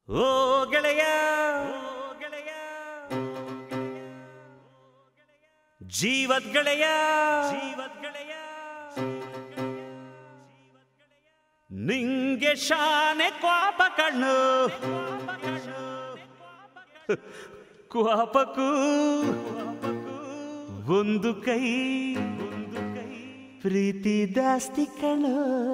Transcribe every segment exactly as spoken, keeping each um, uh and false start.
ಓ ಗೆಳೆಯ ಜೀವದ್ ಗೆಳೆಯ ಜೀವದ್ ಗೆಳೆಯ ನಿಂಗೆ ಶಾನೆ ಕ್ವಾಪ ಕಣ್ಣು ಕ್ವಾಪಕ್ಕೂ ಒಂದು ಕೈ ಪ್ರೀತಿ ದಾಸ್ತಿ ಕಣ್ಣು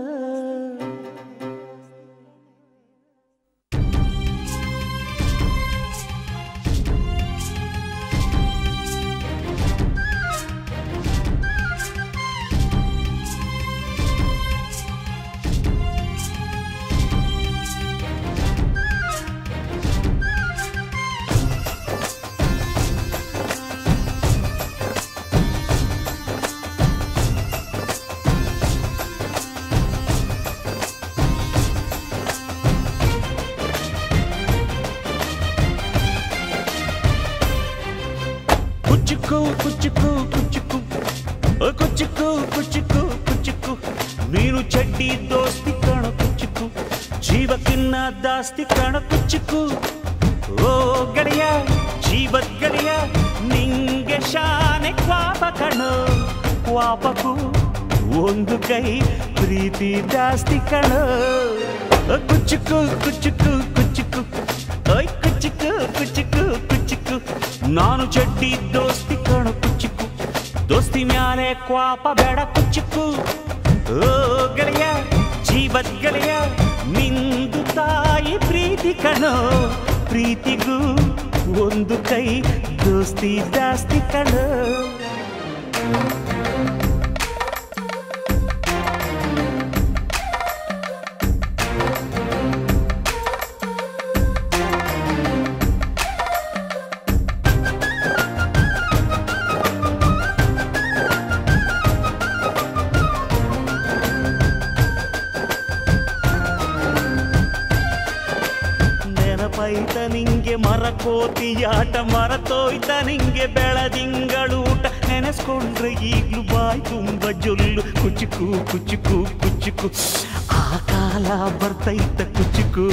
ಕುಚ್ಚುಕು ಕುಚ್ಚುಕು ಕುಚ್ಚುಕು ಕುಚ್ಚುಕು ಕುಚ್ಚುಕು ಕುಚ್ಚುಕು ನೀನು ಚಡ್ಡಿ ದೋಸ್ತಿ ಕಾಣ ಕುಚ್ಚುಕು ಜೀವಕ್ಕಿನ್ನ ದಾಸ್ತಿ ಕಾಣ ಕುಚ್ಚುಕು ಓ ಗೆಳೆಯ ಜೀವದ್ ಗೆಳೆಯ ನಿಂಗೆ ಶಾನೆ ಕ್ವಾಪ ಕಣೋ ಕ್ವಾಪಕ್ಕೂ ಒಂದು ಕೈ ಪ್ರೀತಿ ದಾಸ್ತಿ ಕಣೋ ಕುಚ್ಚುಕು ಕುಚ್ಚುಕು ಕುಚ್ಚುಕು ಓಯ್ ಕುಚ್ಚುಕು ಕುಚ್ಚುಕು ಕುಚ್ಚುಕು ನಾನು ಚಡ್ಡಿ ದೋಸ್ತಿ ಕಾಣು ಕುಚ್ಚುಕು ದೋಸ್ತಿ ಮ್ಯಾಲೆ ಕ್ವಾಪ ಬೇಡ ಕುಚ್ಚುಕು ಓ ಗೆಳೆಯ ಜೀವದ್ ಗೆಳೆಯ ನಿಂದು ತಾಯಿ ಪ್ರೀತಿ ಕಣೋ ಪ್ರೀತಿಗೂ ಒಂದು ಕೈ ದೋಸ್ತಿ ಜಾಸ್ತಿ ಕಣೋ ನೆನಪೈತ ನಿಂಗೆ ಮರಕೋತಿಯಾಟ ಮರತೋಯ್ತ ನಿಂಗೆ ಬೆಳದಿಂಗಳೂಟ ನೆನೆಸ್ಕೊಂಡ್ರೆ ಈಗ್ಲೂ ಬಾಯ್ ತುಂಬ ಜೊಲ್ಲು ಕುಚ್ಚುಕು ಕುಚ್ಚುಕು ಕುಚ್ಚುಕು ಆ ಕಾಲ ಬರ್ತೈತ ಕುಚ್ಚುಕು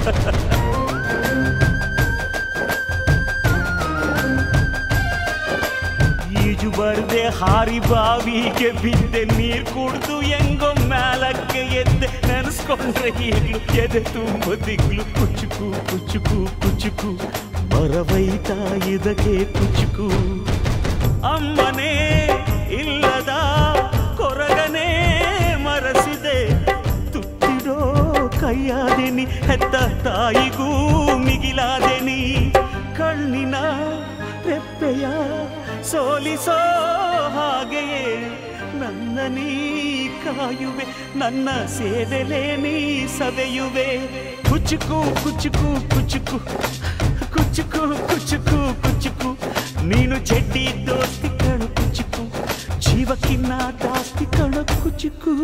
ಈಜು ಬರ್ದೆ ಹಾರಿ ಬಾವಿಗೆ ಬಿದ್ದೆ ನೀರ್ ಕುಡ್ದು ಹೆಂಗೋ ಮ್ಯಾಲಕ್ಕೆ ಎದ್ದೆ ನೆನೆಸ್ಕೊಂಡ್ರೆ ಈಗ್ಲು ಎದೆ ತುಂಬ ದಿಗ್ಲು ಕುಚ್ಚುಕು ಕುಚ್ಚುಕು ಕುಚ್ಚುಕು ಮರವೈತ ಇದಕ್ಕೆ ಕುಚ್ಚುಕು ಅಮ್ಮನೇ ಇಲ್ಲದ ಕೊರಗನೇ ಮರಸಿದೆ ತುತ್ತಿಡೋ ಕೈಯಾದೆನಿ ಹೆತ್ತ ತಾಯಿಗೂ ಮಿಗಿಲಾದೆನಿ ಕಣ್ಣಿನ ರೆಪ್ಪೆಯ ಸೋಲಿಸೋ ಹಾಗೆಯೇ ನನ್ನ ನೀ ಕಾಯುವೆ ನನ್ನ ಸೇವೆಲೆ ನೀ ಸವೆಯುವೆ ಕುಚ್ಚುಕು ಕುಚ್ಚುಕು ಕುಚ್ಚುಕು ಕುಚ್ಚುಕು ಕುಚ್ಚುಕು ಕುಚ್ಚುಕು ನೀನು ಚಡ್ಡಿ ದೋಸ್ತಿ ಕಣು ಕುಚ್ಚುಕು ಜೀವಕ್ಕಿನ್ನ ದಾಸ್ತಿ ಕಣು ಕುಚ್ಚುಕು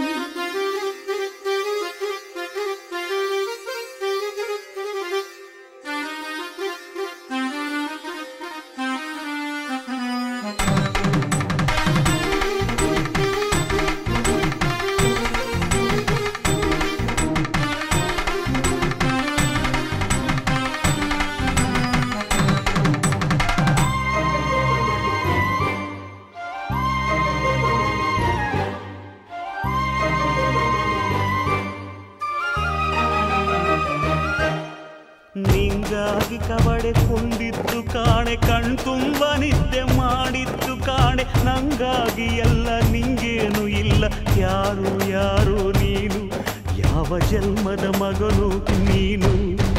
ನಿಂಗಾಗಿ ಕವಡೆಕೊಂಡಿದ್ದು ಕಾಣೆ ಕಣ್ತುಂಬ ನಿದ್ದೆ ಮಾಡಿದ್ದು ಕಾಣೆ ನಂಗಾಗಿ ಎಲ್ಲ ನಿಂಗೇನು ಇಲ್ಲ ಯಾರು ಯಾರು ನೀನು ಯಾವ ಜನ್ಮದ ಮಗನು ನೀನು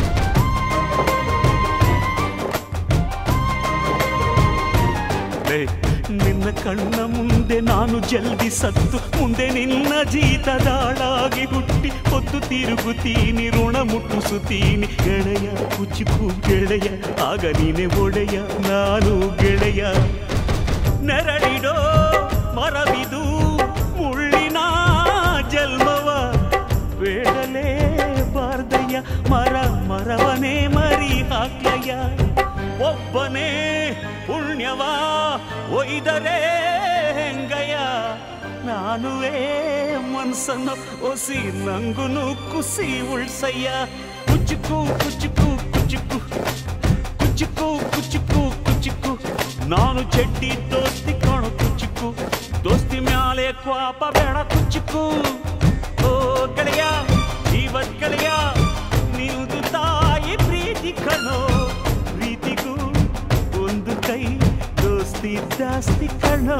ನಿನ್ನ ಕಣ್ಣ ಮುಂದೆ ನಾನು ಜಲ್ದಿ ಸತ್ತು ಮುಂದೆ ನಿನ್ನ ಜೀತದಾಳಾಗಿ ಹುಟ್ಟಿ ಹೊತ್ತು ತಿರುಗುತ್ತೀನಿ ಋಣ ಮುಟ್ಟಿಸುತ್ತೀನಿ ಗೆಳೆಯ ಕುಚ್ಚುಕು ಗೆಳೆಯ ಆಗ ನೀನೆ ಒಡೆಯ ನಾನು ಗೆಳೆಯ ನೆರಳಿಡೋ ಮರವಿದು ಮುಳ್ಳಿನ ಜನ್ಮವ ಬೇಡಲೇ ಬಾರ್ದಯ್ಯ ಮರ ಮರವನೇ ಮರಿ ಹಾಕ್ಲಯ್ಯ ಒಬ್ಬನೇ ಪುಣ್ಯವ ಒಯ್ದರೆ ಹೆಂಗಯ್ಯ ನಾನುವೇ ಮನ್ಸನ್ನು ಒಸಿ ನಂಗುನು ಕುಸಿ ಉಳ್ಸಯ್ಯ ಕುಚುಕು ಕುಚುಕು ಕುಚುಕು ಕುಚುಕು ಕುಚುಕು ಕುಚುಕು ನಾನು ಚಡ್ಡಿ ದೋಸ್ತಿ ಕಾಣು ಕುಚುಕು ದೋಸ್ತಿ ಮ್ಯಾಲೆ ಕ್ವಾಪ ಬೇಡ ಕುಚುಕು ಓ ಗೆಳೆಯ ಜೀವದ್ ಗೆಳೆಯ ನೀವುದು ತಾಯಿ ಪ್ರೀತಿ ಕಣೋ ಪ್ರೀತಿಗೂ ಒಂದು ಕೈ ದೋಸ್ತಿ ಜಾಸ್ತಿ ಕಣೋ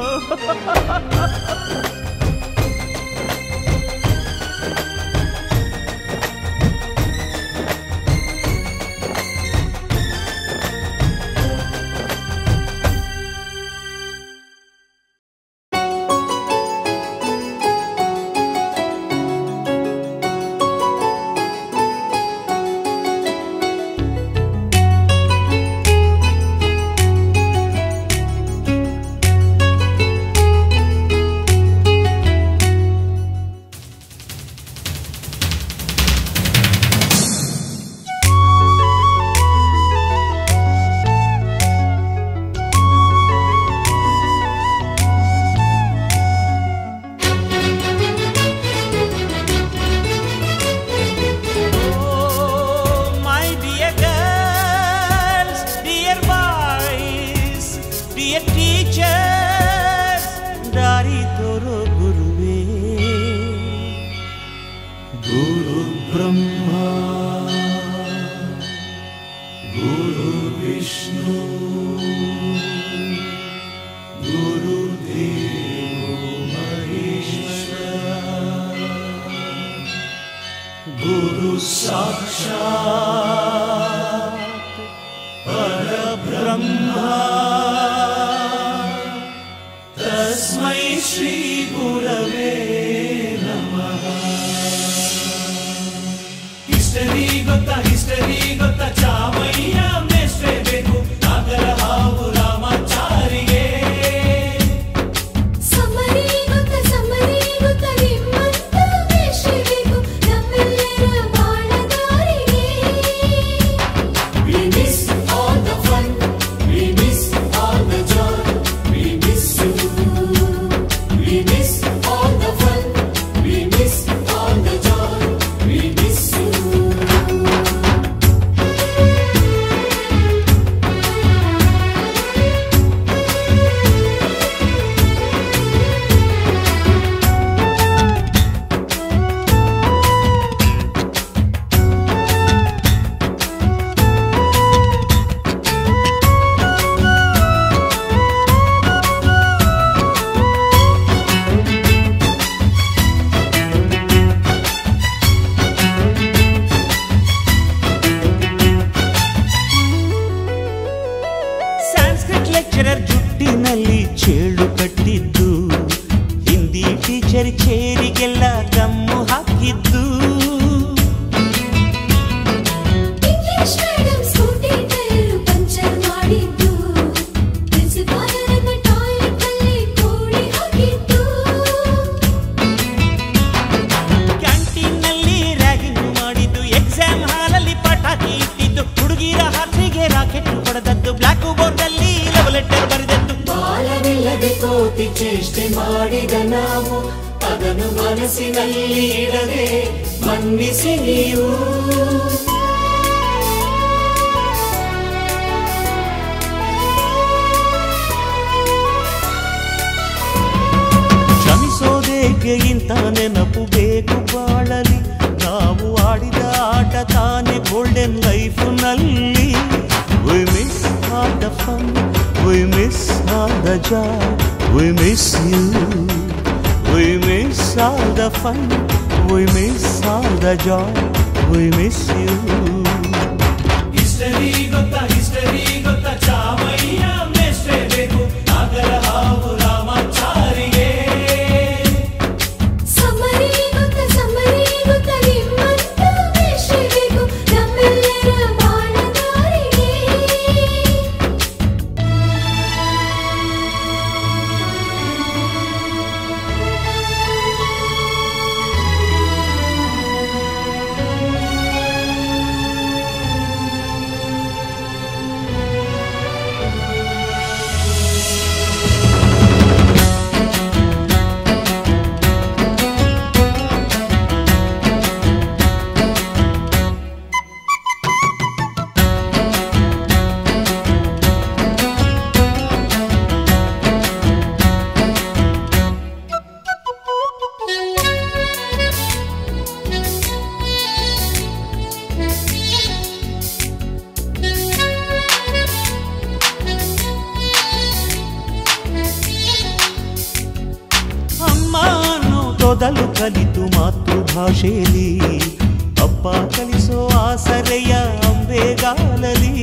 ಕಲಿತು ಮಾತೃಭಾಷೆಯಲ್ಲಿ ಅಪ್ಪ ಕಲಿಸೋ ಆಸರೆಯ ಅಂಬೆಗಾಲಲಿ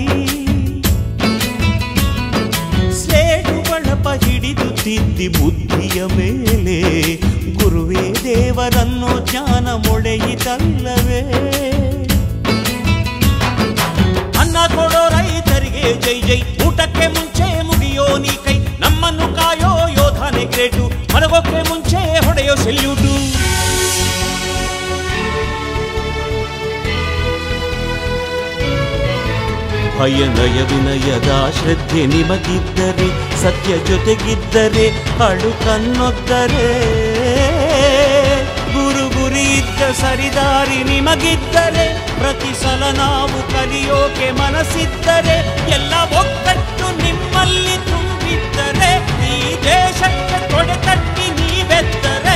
ಸ್ಲೇಟು ಬಳಪ ಹಿಡಿದು ತಿದ್ದಿ ಬುದ್ಧಿಯ ಮೇಲೆ ಗುರುವೇ ದೇವರನ್ನು ಜ್ಞಾನ ಮೊಳೆಯಿತಲ್ಲವೇ ಅನ್ನ ಕೊಡೋ ರೈತರಿಗೆ ಜೈ ಜೈ ಊಟಕ್ಕೆ ಮುಂಚೆ ಮುಗಿಯೋ ನೀ ಕೈ ನಮ್ಮನ್ನು ಕಾಯೋ ಯೋಧನೆ ಗ್ರೇಟು ಮಲಗೋಕೆ ಮುಂಚೆ ಹೊಡೆಯೋ ಸೆಲ್ಯೂಟು ಭಯನಯ ವಿನಯದ ಶ್ರದ್ಧೆ ನಿಮಗಿದ್ದರೆ ಸತ್ಯ ಜೊತೆಗಿದ್ದರೆ ಅಳು ಕನ್ನೊದ್ದರೆ ಗುರು ಗುರಿ ಇದ್ದ ಸರಿದಾರಿ ನಿಮಗಿದ್ದರೆ ಪ್ರತಿ ಸಲ ನಾವು ಕಲಿಯೋಕೆ ಮನಸ್ಸಿದ್ದರೆ ಎಲ್ಲ ಒಗ್ಗಟ್ಟು ನಿಮ್ಮಲ್ಲಿ ತುಂಬಿದ್ದರೆ ಈ ದೇಶಕ್ಕೆ ತೊಡೆ ತಟ್ಟಿ ನೀವೆದ್ದರೆ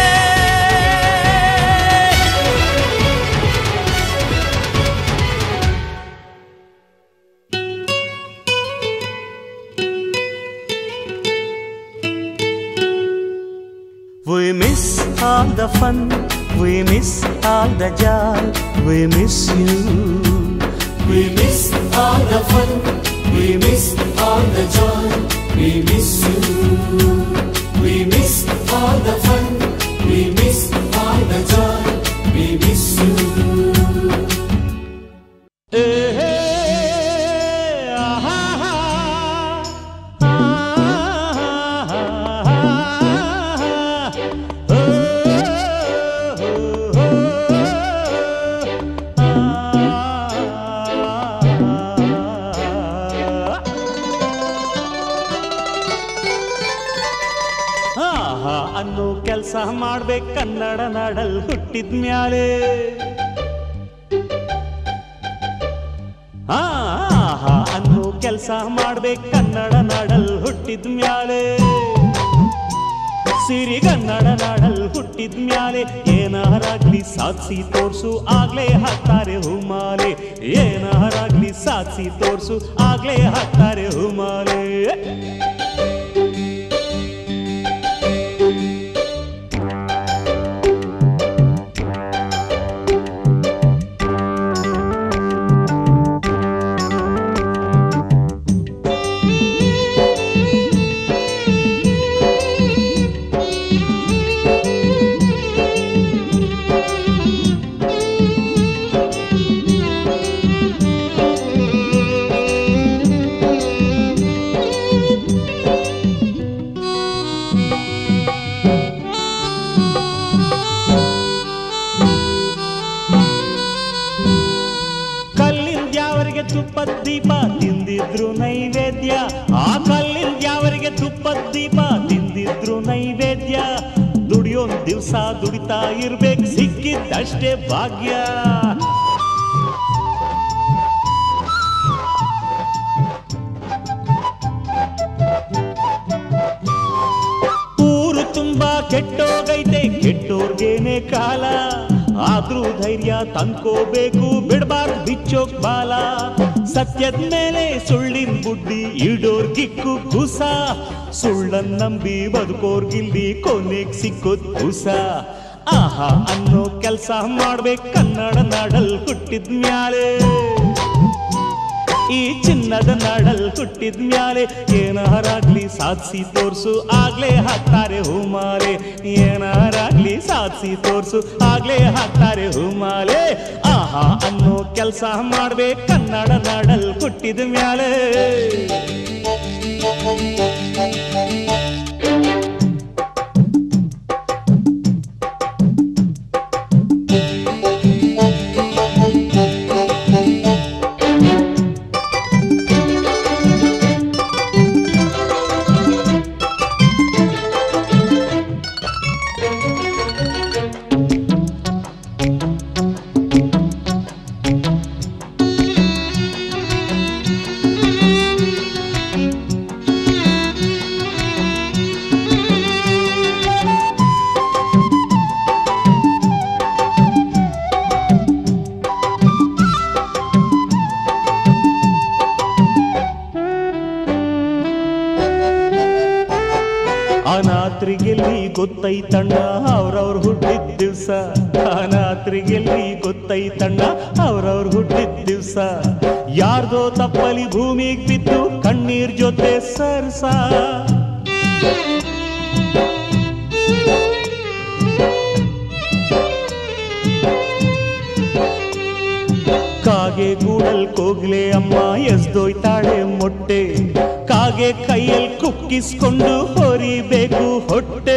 We miss all the fun, we miss all the joy, we miss you. We miss all the fun, we miss all the joy, we miss you. We miss all the fun, we miss all the joy, we miss you. Hey, hey, ah, ah, ah, ah, ah. ಅನ್ನೋ ಕೆಲಸ ಮಾಡ್ಬೇಕು ಕನ್ನಡ ನಾಡಲ್ ಹುಟ್ಟಿದ್ಮ್ಯಾಲೆ ಆಹಾ ಅನ್ನೋ ಕೆಲಸ ಮಾಡ್ಬೇಕು ಕನ್ನಡ ನಾಡಲ್ ಹುಟ್ಟಿದ್ಮ್ಯಾಲೆ ಸಿರಿಗನ್ನಡ ನಾಡಲ್ ಹುಟ್ಟಿದ್ಮ್ಯಾಲೆ ಏನಾರಾಗ್ಲಿ ಸಾಧಿಸಿ ತೋರ್ಸು ಆಗ್ಲೇ ಹಾಕ್ತಾರೆ ಹೂಮಾಲೆ ಏನಾರಾಗ್ಲಿ ಸಾಧಿಸಿ ತೋರ್ಸು ಆಗ್ಲೇ ಹಾಕ್ತಾರೆ ಹೂಮಾಲೆ ತುಪ್ಪದ ದೀಪ ತಿಂದಿದ್ರು ನೈವೇದ್ಯ ಆ ಕಲ್ಲಿನ ಯಾವರಿಗೆ ತುಪ್ಪದ ದೀಪ ತಿಂದಿದ್ರು ನೈವೇದ್ಯ ದುಡಿಯೋನ್ ದಿವಸ ದುಡಿತಾ ಇರ್ಬೇಕು ಸಿಕ್ಕಿದ್ದಷ್ಟೇ ಭಾಗ್ಯ ಊರು ತುಂಬಾ ಕೆಟ್ಟೋಗೈತೆ ಕೆಟ್ಟೋರ್ಗೇನೆ ಕಾಲ ಆದ್ರೂ ಧೈರ್ಯ ತಂದ್ಕೋಬೇಕು ಬಿಡಬಾರ್ದು ಬಿಚ್ಚೋಕ್ ಬಾಲ ಸತ್ಯದ ಮೇಲೆ ಸುಳ್ಳಿನ ಬುಡ್ಡಿ ಇಡೋರ್ ಕಿಕ್ಕು ಕುಸ ಸುಳ್ಳನ್ ನಂಬಿ ಬದುಕೋರ್ಗಿಲ್ಲಿ ಕೊನೆಗ್ ಸಿಕ್ಕೋದ್ ಕುಸ ಆಹಾ ಅನ್ನೋ ಕೆಲ್ಸ ಮಾಡ್ಬೇಕು ಕನ್ನಡ ನಾಡಲ್ ಹುಟ್ಟಿದ್ಮ್ಯಾಲೆ ಈ ಚಿನ್ನದ ನಾಡಲ್ ಹುಟ್ಟಿದ್ಮ್ಯಾಲೆ ಏನಾರಾಗ್ಲಿ ಸಾಧಿಸಿ ತೋರ್ಸು ಆಗ್ಲೇ ಹಾಕ್ತಾರೆ ಹೂಮಾಲೆ ಏನಾರಾಗ್ಲಿ ಸಾಧಿಸಿ ತೋರ್ಸು ಆಗ್ಲೇ ಹಾಕ್ತಾರೆ ಹೂಮಾಲೆ ಆಹಾ ಅನ್ನೋ ಕೆಲ್ಸ ಮಾಡ್ಬೇಕು ಕನ್ನಡ ನಾಡಲ್ ಹುಟ್ಟಿದ್ಮ್ಯಾಲೆ ಅನಾಥರಿಗೆಲ್ಲಿ ಗೊತ್ತೈತಣ್ಣ ಅವ್ರವ್ರು ಹುಟ್ಟಿದ್ದ ದಿವ್ಸ ಅನಾಥರಿಗೆಲ್ಲಿ ಗೊತ್ತೈತಣ್ಣ ಅವ್ರವ್ರ ಹುಟ್ಟಿದ ದಿವ್ಸ ಯಾರ್ದೋ ತಪ್ಪಲಿ ಭೂಮಿಗೆ ಬಿದ್ದು ಕಣ್ಣೀರ್ ಜೊತೆ ಸರ್ಸ ಕಾಗೆ ಗೂಡಲ್ ಕೋಗ್ಲೆ ಅಮ್ಮ ಎಸ್ದೋಯ್ತಾಳೆ ಮೊಟ್ಟೆ ಕಾಗೆ ಕೈಯಲ್ಲಿ ಕುಕ್ಕಿಸ್ಕೊಂಡು ಹೊರಿಬೇಕು ಹೊಟ್ಟೆ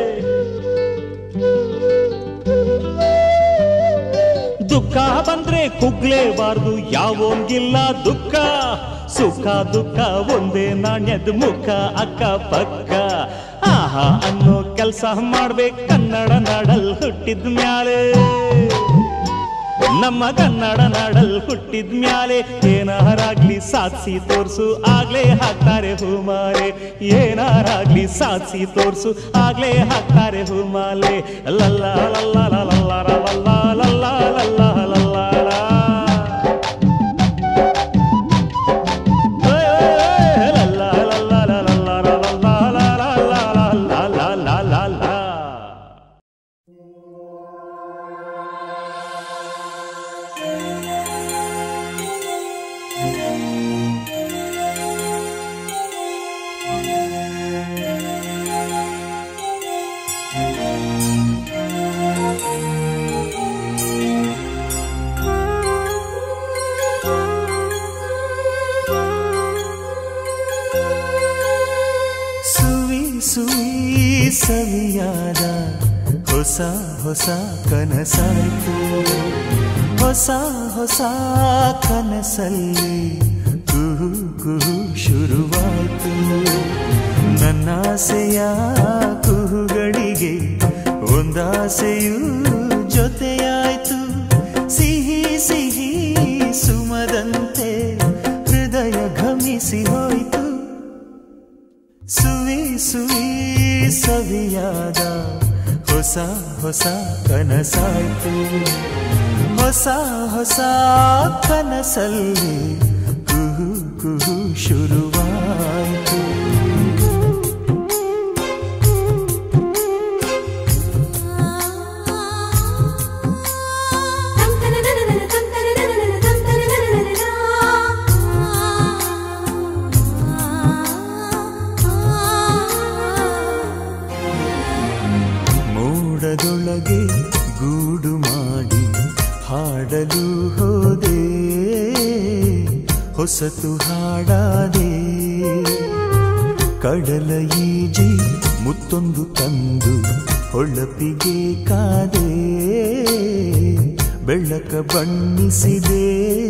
ದುಃಖ ಬಂದ್ರೆ ಕುಗ್ಲೇಬಾರ್ದು ಯಾವೊಂಗಿಲ್ಲ ದುಃಖ ಸುಖ ದುಃಖ ಒಂದೇ ನಾಣ್ಯದ ಮುಖ ಅಕ್ಕ ಪಕ್ಕ ಆಹಾ ಅನ್ನೋ ಕೆಲ್ಸ ಮಾಡ್ಬೇಕು ಕನ್ನಡ ನಾಡಲ್ ಹುಟ್ಟಿದ ಮ್ಯಾಲೆ ನಮ್ಮ ಕನ್ನಡ ನಾಡಲ್ ಹುಟ್ಟಿದ ಮ್ಯಾಲೆ ಏನಾರಾಗ್ಲಿ ಸಾಧಿಸಿ ತೋರ್ಸು ಆಗ್ಲೇ ಹಾಕ್ತಾರೆ ಹೂಮಾಲೆ ಏನಾರಾಗ್ಲಿ ಸಾಧಿಸಿ ತೋರ್ಸು ಆಗ್ಲೇ ಹಾಕ್ತಾರೆ ಹೂಮಾಲೆ ಲಲ್ಲ ಲಲ್ಲ ಲಲ್ಲ ಲಲ್ಲ ಲಲ್ಲ ಲಲ್ಲ ಲಲ್ಲ ಸವಿಯಾದ ಹೊಸ ಹೊಸ ಕನಸಾಯ್ತು ಹೊಸ ಹೊಸ ಕನಸಲ್ಲಿ ಕುಹು ಕುಹು ಶುರುವಾಯ್ತು ನನ್ನಾಸೆಯ ಕುಹುಗಳಿಗೆ ಒಂದಾಸೆಯೂ ಜೊತೆಯಾಯ್ತು ಸಿಹಿ ಸಿಹಿ ಸುಮದಂತೆ ಹೃದಯ ಘಮಿಸಿ ಹೋಯ್ತು ಸುವಿ ಸುವಿ ಸವಿಯಾದ ಹೊಸ ಹೊಸ ಕನಸಾಯ್ತು ಹೊಸ ಹೊಸ ಕನಸಲ್ಲಿ ಕುಹು ಕುಹು ಶುರುವಾಯ್ತು ಮೋಡದೊಳಗೆ ಗೂಡು ಮಾಡಿ ಹಾಡಲು ಹೋದೆ ಹೊಸತು ಹಾಡಾದೆ ಕಡಲ ಈಜಿ ಮುತ್ತೊಂದು ತಂದು ಹೊಳಪಿಗೆ ಕಾದೆ ಬೆಳಕ ಬಣ್ಣಿಸಿದೆ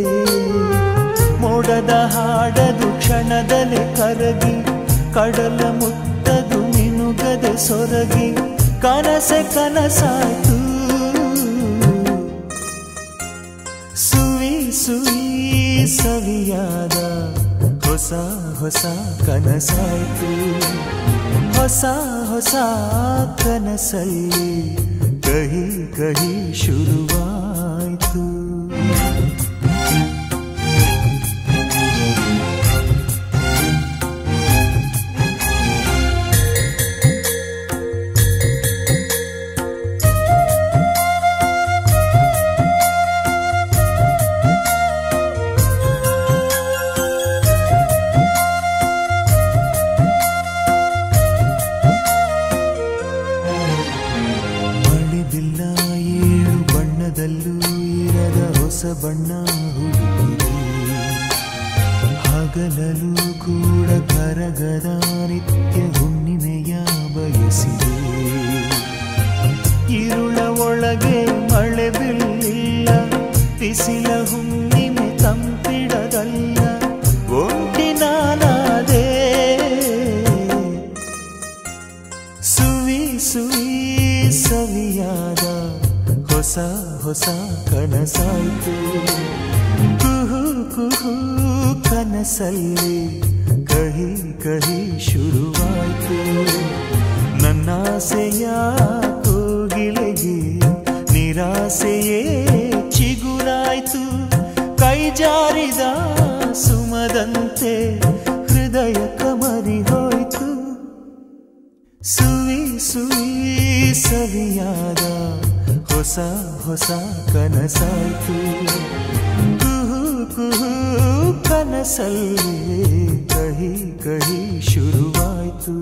ಮೋಡದ ಹಾಡದು ಕ್ಷಣದಲ್ಲಿ ಕರಗಿ ಕಡಲ ಮುತ್ತದು ಮಿನುಗದೆ ಸೊರಗಿ ಕನಸೆ ಕನಸಾಯ್ತು ಸುವಿ ಸುವಿ ಸವಿಯಾದ ಹೊಸ ಹೊಸ ಕನಸಾಯ್ತು ಹೊಸ ಹೊಸ ಕನಸಲ್ಲಿ ಕಹಿ ಕಹಿ ಶುರುವಾಯ್ತು ಬಣ್ಣ ಹುಡುಕಿದೆ ಹಗಲಲು ಕೂಡ ಕರಗದ ನಿತ್ಯ ಹುಣ್ಣಿಮೆಯ ಬಯಸಿದೆ ഇരുಳ ಒಳಗೆ ಮಳೆ ಬೀಳಿಲ್ಲ ಬಿಸಿಲ ಹುಣ್ಣಿಮೆ ತಂಪಿಡದಲ್ಲ ಒಂಟಿ ನಾನಾದೆ ಸುವಿ ಸುವಿ ಸವಿಯಾದ ಹೊಸ ಹೊಸ ಕನಸಾಯ್ತು ಕುಹು ಕುಹು ಕನಸಲ್ಲಿ ಕಹಿ ಕಹಿ ಶುರುವಾಯ್ತು ನನ್ನಾಸೆಯ ಕೋಗಿಲೆಗೆ ನಿರಾಸೆಯೇ ಚಿಗುರಾಯ್ತು ಕೈ ಜಾರಿದ ಸುಮದಂತೆ ಹೃದಯ ಕಮರಿ ಹೋಯ್ತು ಸುವಿ ಸುವಿ ಸವಿಯಾದ ಹೊಸ ಹೊಸ ಕನಸಾಯ್ತು ಕುಹು ಕುಹು ಕನಸಲ್ಲಿ ಕಹಿ ಕಹಿ ಶುರುವಾಯ್ತು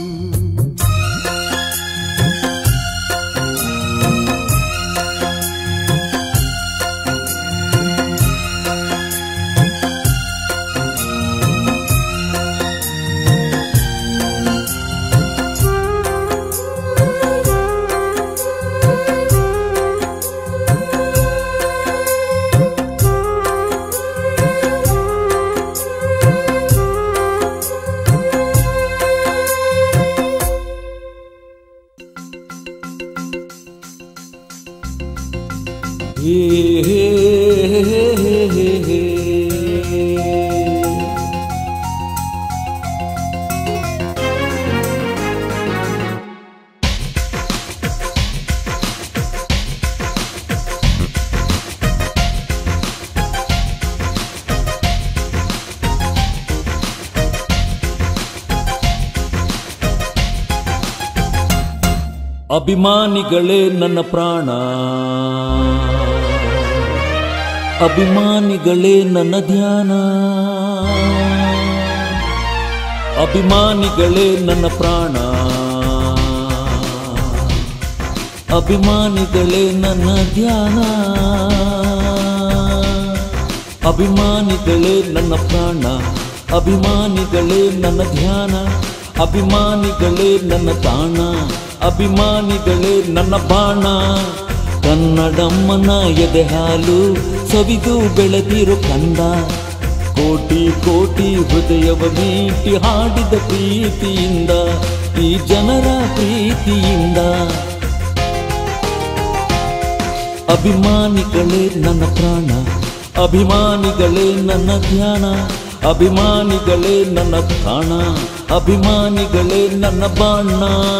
ಅಭಿಮಾನಿಗಳೇ ನನ್ನ ಪ್ರಾಣ ಅಭಿಮಾನಿಗಳೇ ನನ್ನ ಧ್ಯಾನ ಅಭಿಮಾನಿಗಳೇ ನನ್ನ ಪ್ರಾಣ ಅಭಿಮಾನಿಗಳೇ ನನ್ನ ಧ್ಯಾನ ಅಭಿಮಾನಿಗಳೇ ನನ್ನ ಪ್ರಾಣ ಅಭಿಮಾನಿಗಳೇ ನನ್ನ ಧ್ಯಾನ ಅಭಿಮಾನಿಗಳೇ ನನ್ನ ತಾಣ ಅಭಿಮಾನಿಗಳೇ ನನ್ನ ಬಾಣ ಕನ್ನಡಮ್ಮನ ಎದೆ ಹಾಲು ಸವಿದು ಬೆಳೆದಿರೋ ಕಂದ ಕೋಟಿ ಕೋಟಿ ಹೃದಯವ ಮೀಟಿ ಹಾಡಿದ ಪ್ರೀತಿಯಿಂದ ಈ ಜನರ ಪ್ರೀತಿಯಿಂದ ಅಭಿಮಾನಿಗಳೇ ನನ್ನ ಪ್ರಾಣ ಅಭಿಮಾನಿಗಳೇ ನನ್ನ ಧ್ಯಾನ ಅಭಿಮಾನಿಗಳೇ ನನ್ನ ತಾಣ ಅಭಿಮಾನಿಗಳೇ ನನ್ನ ಬಾಣ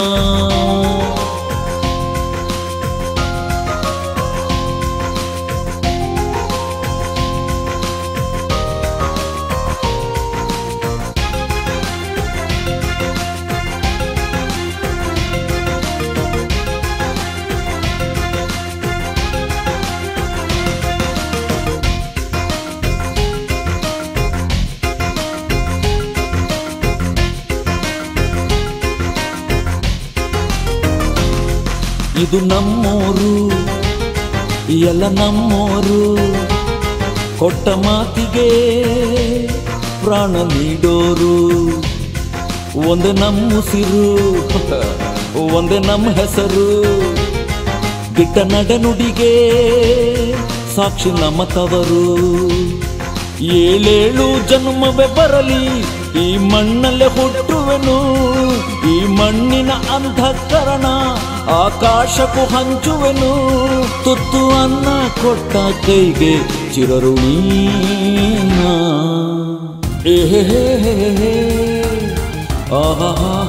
ಇದು ನಮ್ಮೋರು ಎಲ್ಲ ನಮ್ಮೋರು ಕೊಟ್ಟ ಮಾತಿಗೆ ಪ್ರಾಣ ನೀಡೋರು ಒಂದೇ ನಮ್ಮ ಉಸಿರು ಒಂದೇ ನಮ್ಮ ಹೆಸರು ದಿಟ್ಟ ನಡೆನುಡಿಗೆ ಸಾಕ್ಷಿ ನಮ್ಮ ತವರು ಏಳೇಳು ಜನ್ಮವೇ ಬರಲಿ ಈ ಮಣ್ಣಲ್ಲೇ ಹುಟ್ಟುವೆನು ಈ ಮಣ್ಣಿನ ಅಂಧಕರಣ ಆಕಾಶಕ್ಕೂ ಹಂಚುವೆನು ತುತ್ತು ಅನ್ನ ಕೊಟ್ಟ ಕೈಗೆ ಚಿರಋಣಿ ಆಹಾ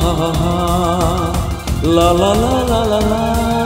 ಲಾ ಲಾ ಲಾ ಲಾ ಲಾ ಲಾ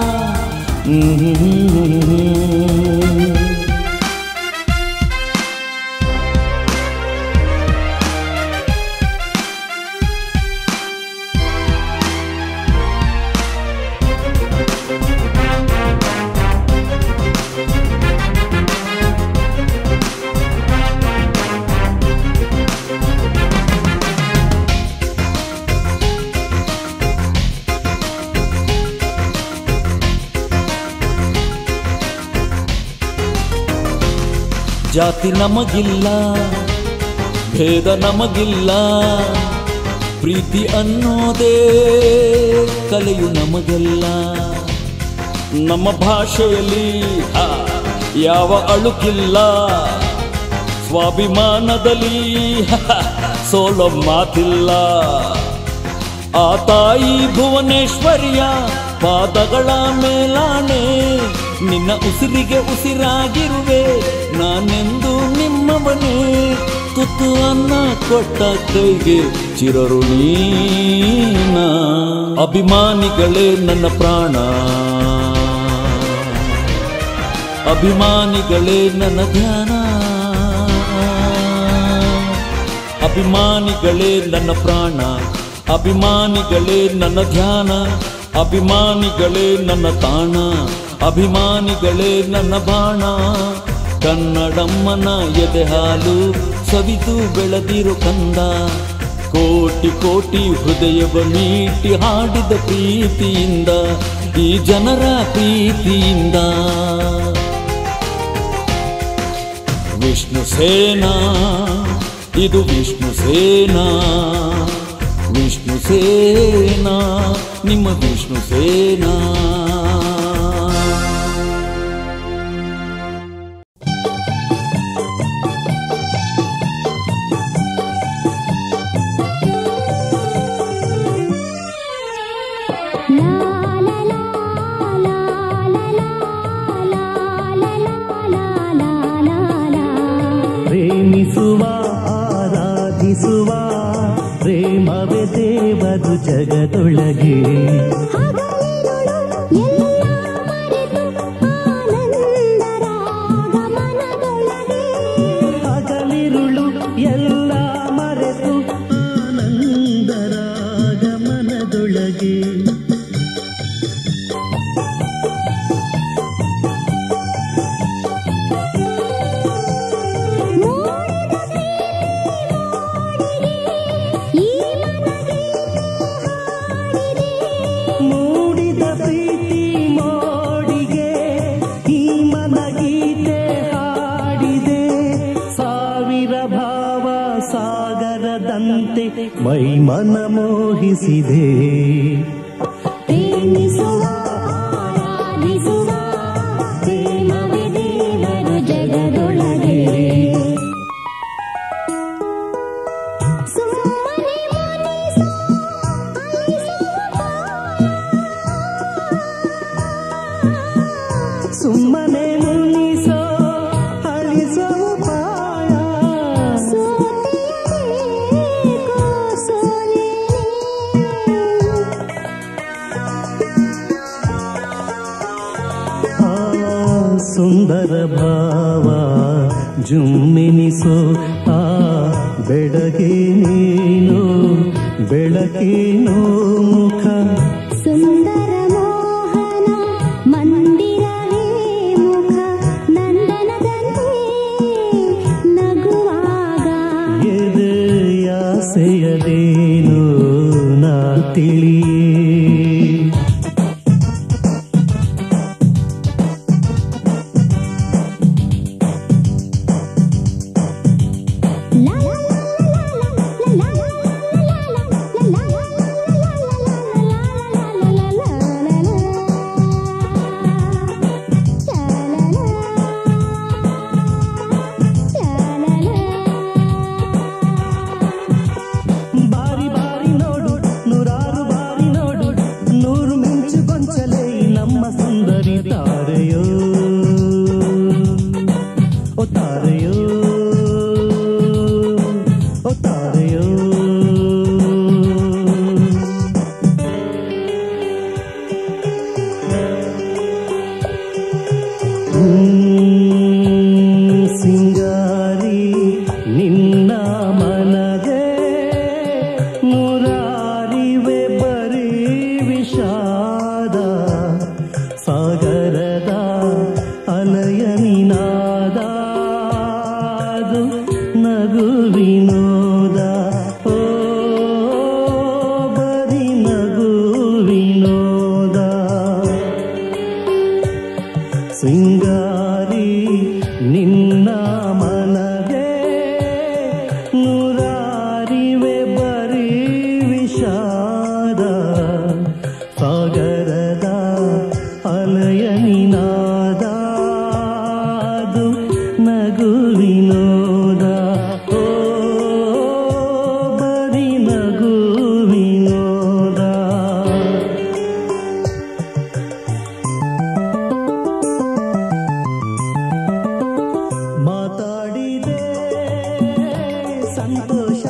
ಜಾತಿ ನಮಗಿಲ್ಲ ಭೇದ ನಮಗಿಲ್ಲ ಪ್ರೀತಿ ಅನ್ನೋದೇ ಕಲೆಯು ನಮಗೆಲ್ಲ ನಮ್ಮ ಭಾಷೆಯಲ್ಲಿ ಯಾವ ಅಳುಕಿಲ್ಲ ಸ್ವಾಭಿಮಾನದಲ್ಲಿ ಸೋಲೋ ಮಾತಿಲ್ಲ ಆ ತಾಯಿ ಭುವನೇಶ್ವರಿಯ ಪಾದಗಳ ಮೇಲಾಣೆ ನಿನ್ನ ಉಸಿರಿಗೆ ಉಸಿರಾಗಿರುವೆ ನಾನೆಂದು ನಿಮ್ಮವನೇ ತುತ್ತು ಅನ್ನ ಕೊಟ್ಟ ಕೈಗೆ ಚಿರಋಣಿ ಅಭಿಮಾನಿಗಳೇ ನನ್ನ ಪ್ರಾಣ ಅಭಿಮಾನಿಗಳೇ ನನ್ನ ಧ್ಯಾನ ಅಭಿಮಾನಿಗಳೇ ನನ್ನ ಪ್ರಾಣ ಅಭಿಮಾನಿಗಳೇ ನನ್ನ ಧ್ಯಾನ ಅಭಿಮಾನಿಗಳೇ ನನ್ನ ತಾಣ ಅಭಿಮಾನಿಗಳೇ ನನ್ನ ಬಾಣ, ಕನ್ನಡಮ್ಮನ ಎದೆ ಹಾಲು ಸವಿತು ಬೆಳೆದಿರು ಕಂದ. ಕೋಟಿ ಕೋಟಿ ಹೃದಯವ ಮೀಟಿ ಹಾಡಿದ ಪ್ರೀತಿಯಿಂದ, ಈ ಜನರ ಪ್ರೀತಿಯಿಂದ. ವಿಷ್ಣು ಸೇನಾ, ಇದು ವಿಷ್ಣು ಸೇನಾ, ವಿಷ್ಣು ಸೇನಾ, ನಿಮ್ಮ ವಿಷ್ಣು ಸೇನಾ. ಪ್ರೇಮಿಸುವ ಆರಾಧಿಸುವ ಪ್ರೇಮವೇ ದೇವರು ಜಗದೊಳಗೆ. ಹಗಲಿರುಳು ಎಲ್ಲ ಮರೆತು ಆನಂದರಾಗ ಮನದೊಳಗೆ. ಮೈ ಮನ ಮೋಹಿಸಿದೆ. ಪ್ರೇಮಿಸುವ ಆರಾಧಿಸುವ ಪ್ರೇಮವೇ ದೇವರು ಜಗದೊಳಗೆ. ಸುಮ್ಮನೆ ಮುನಿಸೋ ಅಳಿಸೋ ಪಾಯ. ಸುಂದರ ಭಾವ ಜುಮ್ಮೆನಿಸೋ ಆ ಬೆಳಗ್ಗೆ ನೀನು ಬೆಳಕೇನೋ ಮುಖ. ಸುಂದರ ಮೋಹನ ಮಂದಿರವೇ ಮುಖ ನಂದನದಂತೆ ನಗುವಾಗ. ಎದೆಯಾಸೆಯದೇನು ನಾ ತಿಳಿಯೇ. ಸಿಂಗಾರಿ ನಿನ್ನ ಮನಗೆ ಮುರಾರಿವೆ ಬರೀ ವಿಷಾದ. ಸಾಗರದ ಅಲಯ ನಿನಾದ ಅದು ನಗು ವಿನೋದ. ಓ ಬರೀ ನಗು ವಿನೋದ. ಸಿಂಗಾರಿ ನಿನ್ನ ಮನಗೆ ನೂರಾರಿವೆ ಬರೀ ವಿಷಾದ. ಸಾಗರದ ಅಲಯ ನಿನಾದ ಅದು ನಗು ವಿನೋದ. ಓ ಬರೀ ನಗು ವಿನೋದ. ಮಾತಾಡಿದೆ ಸಂತೋಷ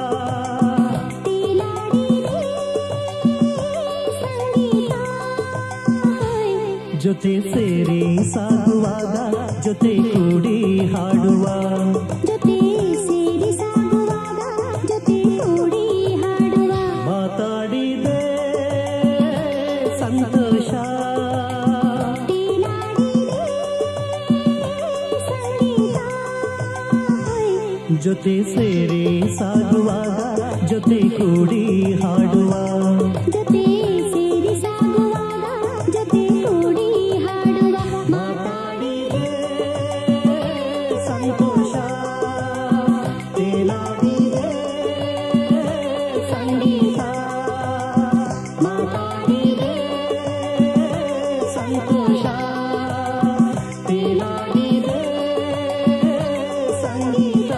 ಜೊತೆ ಸೇರಿ ಸಾಗುವಾಗ ಜೊತೆ ಕೂಡಿ ಹಾಡುವ. ಜೊತೆ ಸೇರಿ ಸಾಗುವಾಗ ಜೊತೆ ಕೂಡಿ ಹಾಡುವ. ಮಾತಾಡಿದೆ ಸಂತೋಷ ಟೀಲಾಡಿದೆ ಜೊತೆ ಸೇರಿ ಸಾಗುವಾಗ ಜೊತೆ ಕೂಡಿ ಹಾಡುವ ಜೊತೆ ಸೇರಿ ಸಾಗುವಾಗ ಜೊತೆ ಕೂಡಿ ಹಾಡುವ ಮಾತಾಡಿದೆ ಸಂತೋಷ ತೇಲಾಡಿದೆ ಸಂಗೀತ ಮಾತಾಡಿದೆ ಸಂತೋಷ ತೇಲಾಡಿದೆ ಸಂಗೀತ.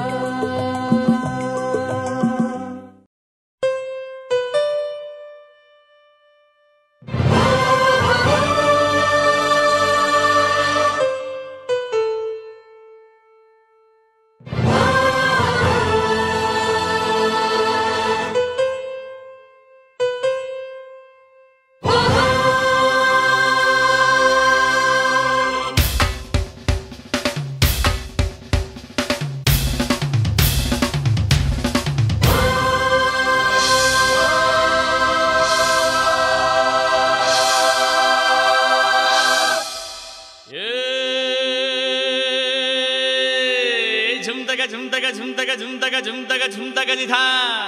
झुमतगा झुमतगा झुमतगा झुमतगा झुमतगा झुमतगा दिधा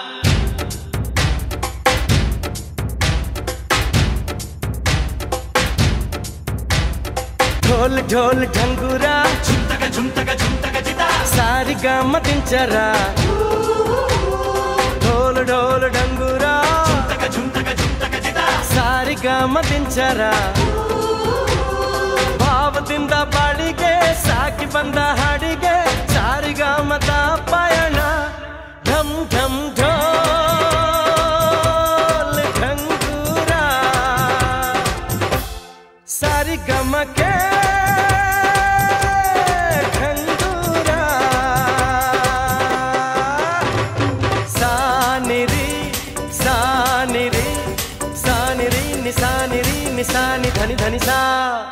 ढोल ढोल ढंगूरा झुमतगा झुमतगा झुमतगा जिता सारी गाम दिनचरा ढोल ढोल ढंगूरा झुमतगा झुमतगा झुमतगा जिता सारी गाम दिनचरा ಭಾವದಿಂದ ಬಾಳಿಗೆ ಸಾಕಿ ಬಂದ ಹಾಡಿಗೆ ಸಾರಿಗಾಮದ ಪಯಣ ಢಮ್ ಢಮ್ ಢೋಲ್ ಢಂಗೂರ ಸಾರಿಗಮಕ್ಕೆ ಢಂಗೂರ ಸಾನಿರಿ ಸಾನಿರಿ ಸಾನಿರಿ ನಿಸಾನಿರಿ ನಿಸಾನಿ ಧನಿ ಧನಿ ಸಾ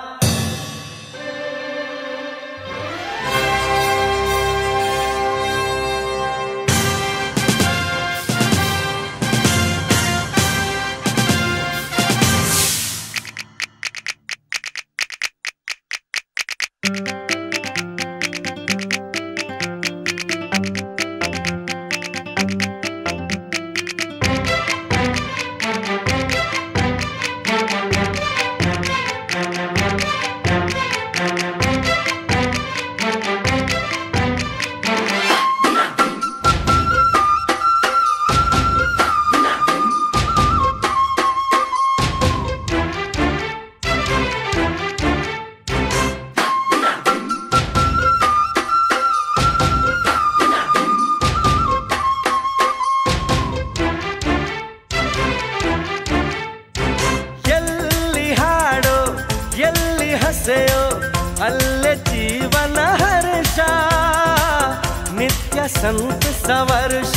ಅಲ್ಲೇ ಜೀವನ ಹರ್ಷ ನಿತ್ಯ ಸಂತ ಸವರ್ಷ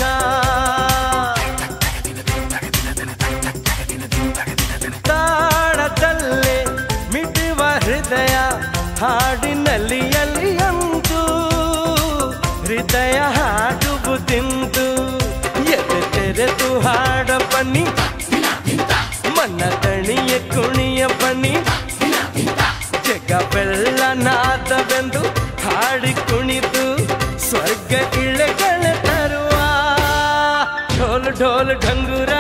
ತಾಳದಲ್ಲೇ ಮಿಡಿವ ಹೃದಯ ಹಾಡಿನಲ್ಲಿ ಎಲ್ಲಿಯಂತೂ ಹೃದಯ ಹಾಡುವುದಿಂದು ಎದೆ ತೆರೆದು ಹಾಡ ಬನ್ನಿ ಮನ ದಣಿಯ ಕುಣಿಯ ಬನ್ನಿ ಜಗ ಬೆಲ್ಲ ನಾದವೆಂದು ಹಾಡಿ ಕುಣಿದು ಸ್ವರ್ಗ ಇಳೆಗಳ ತರುವ ಢೋಲ್ ಢೋಲ್ ಢಂಗೂರ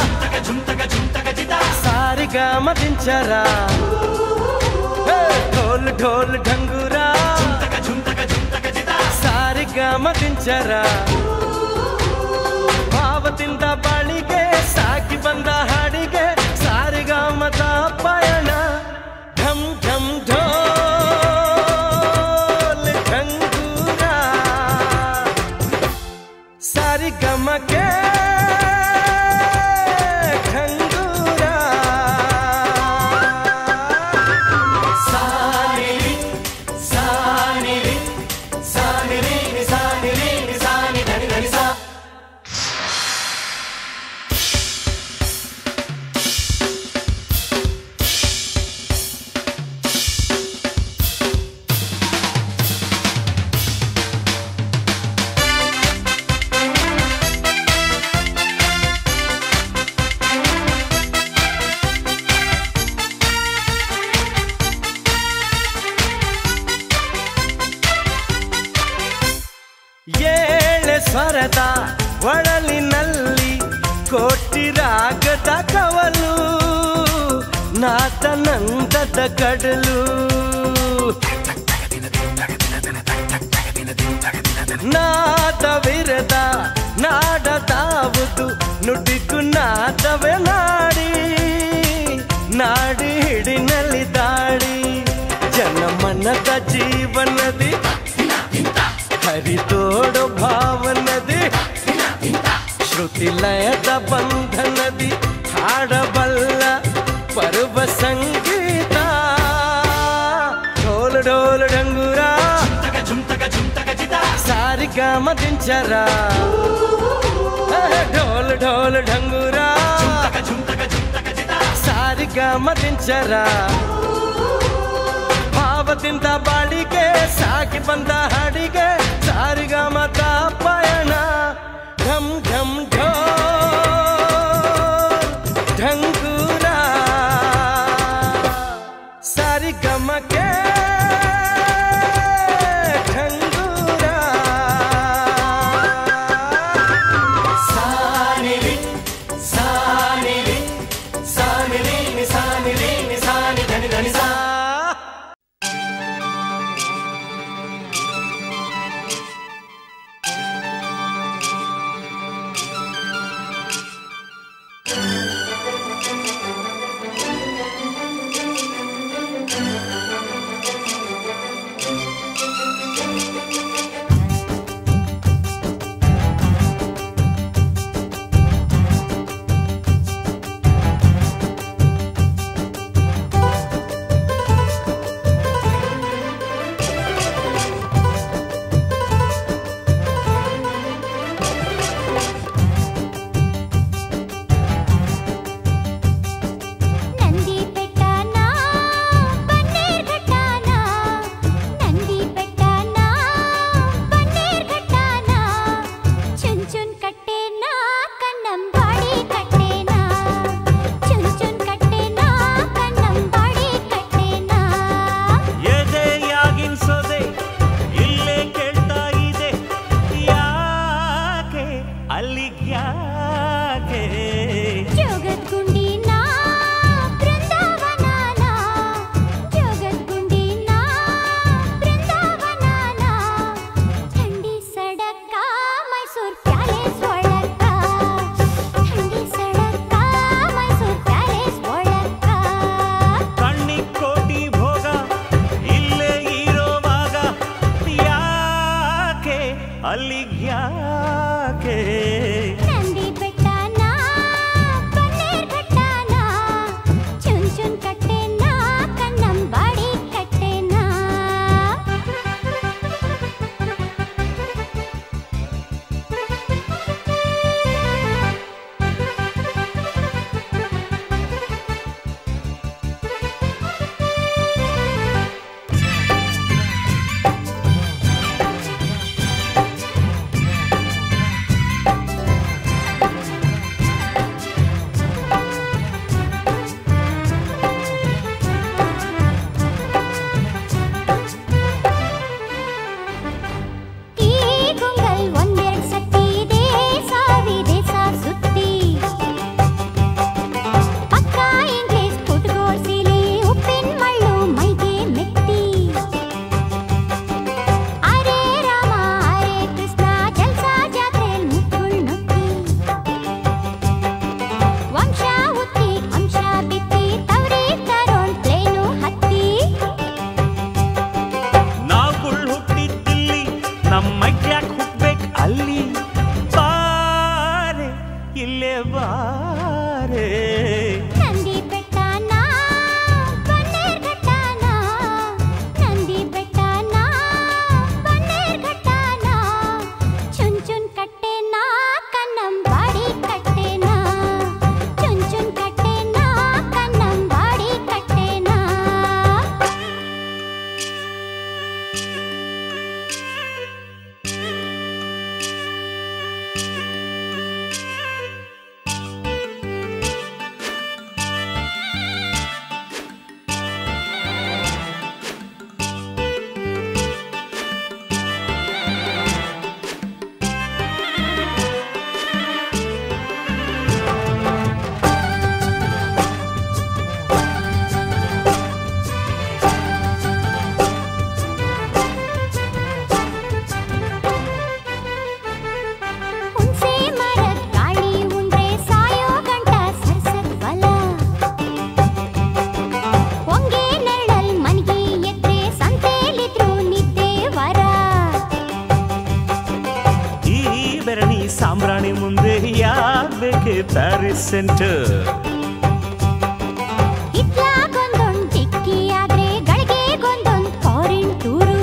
ಸಾರಿಗಾಮ ದಿಂಚರ ಢೋಲ್ ಢೋಲ್ ಢಂಗೂರ ಸಾರಿಗಾಮ ದಿಂಚರ ಭಾವದಿಂದ ಬಾಳಿಗೆ ಸಾಕಿ ಬಂದ ಹಾಡಿಗೆ ಸಾರಿಗಾಮದ ಪಯಣ ಢಮ್ ಢಮ್ ಢೋಲ್ ಢಂಗೂರ ಸಾರಿಗಮಕ್ಕೆ ಢಂಗೂರ ಸಾನಿರಿ ಸಾನಿರಿ ಸಾನಿರಿ ಸಾನಿರಿ ಸಾನಿ ಧನಿ ಧನಿ ಸಾ ಸ್ವರದ ಒಳಲಿನಲ್ಲಿ ಕೋಟಿ ರಾಗದ ಕವಲು ನಾದನಂದದ ಕಡಲು ನಾದವಿರದ ನಾಡದಾವುದು ನುಡಿಗು ನಾದವೇ ನಾಡಿ ನಾಡಿ ಹಿಡಿನಲ್ಲಿ ದಾಡಿ ಜನಮನದ ಜೀವನದಿ ಹರಿತೋಡು ಭಾವನದಿ ಶ್ರುತಿ ಲಯದ ಬಂಧನದಿ ಹಾಡಬಲ್ಲ ಪರ್ವ ಸಂಗೀತ ಢೋಲ್ ಢೋಲ್ ಢಂಗೂರ ಸಾರಿಗಮ ದಿಂಚರ ಢೋಲ್ ಢೋಲ್ ಢಂಗೂರ ಸಾರಿಗಮ ದಿಂಚರ ಭಾವದಿಂದ ಬಾಳಿಗೆ ಸಾಗಿ ಬಂದ ಹಾಡಿಗೆ ಸಾರಿಗಮದ ಪಯಣ ಢಂ ಢಂ ಢೋ ಢಂಗೂರ ಸಾರಿಗಮಕ್ಕೆ ಢಂಗೂರ ಸಾನಿರಿ ಸಾನಿರಿ ಸಾನಿರಿ ನಿ ಸಾನಿರಿ ನಿ ಸಾನಿ ಧನಿ ಧನಿ ಸಾ ಸಾಂಬ್ರಾಣಿ ಮುಂದೆ ಯಾಕ್ ಬೇಕೆ ಪ್ಯಾರಿಸ್ ಸೆಂಟರ್? ಇತ್ಲಾಗೊಂದೊಂದ್ ಡಿಕ್ಕಿ ಆದ್ರೆ ಗಳಿಗೆಗೊಂದೊಂದ್ ಫಾರಿನ್ ಟೂರು.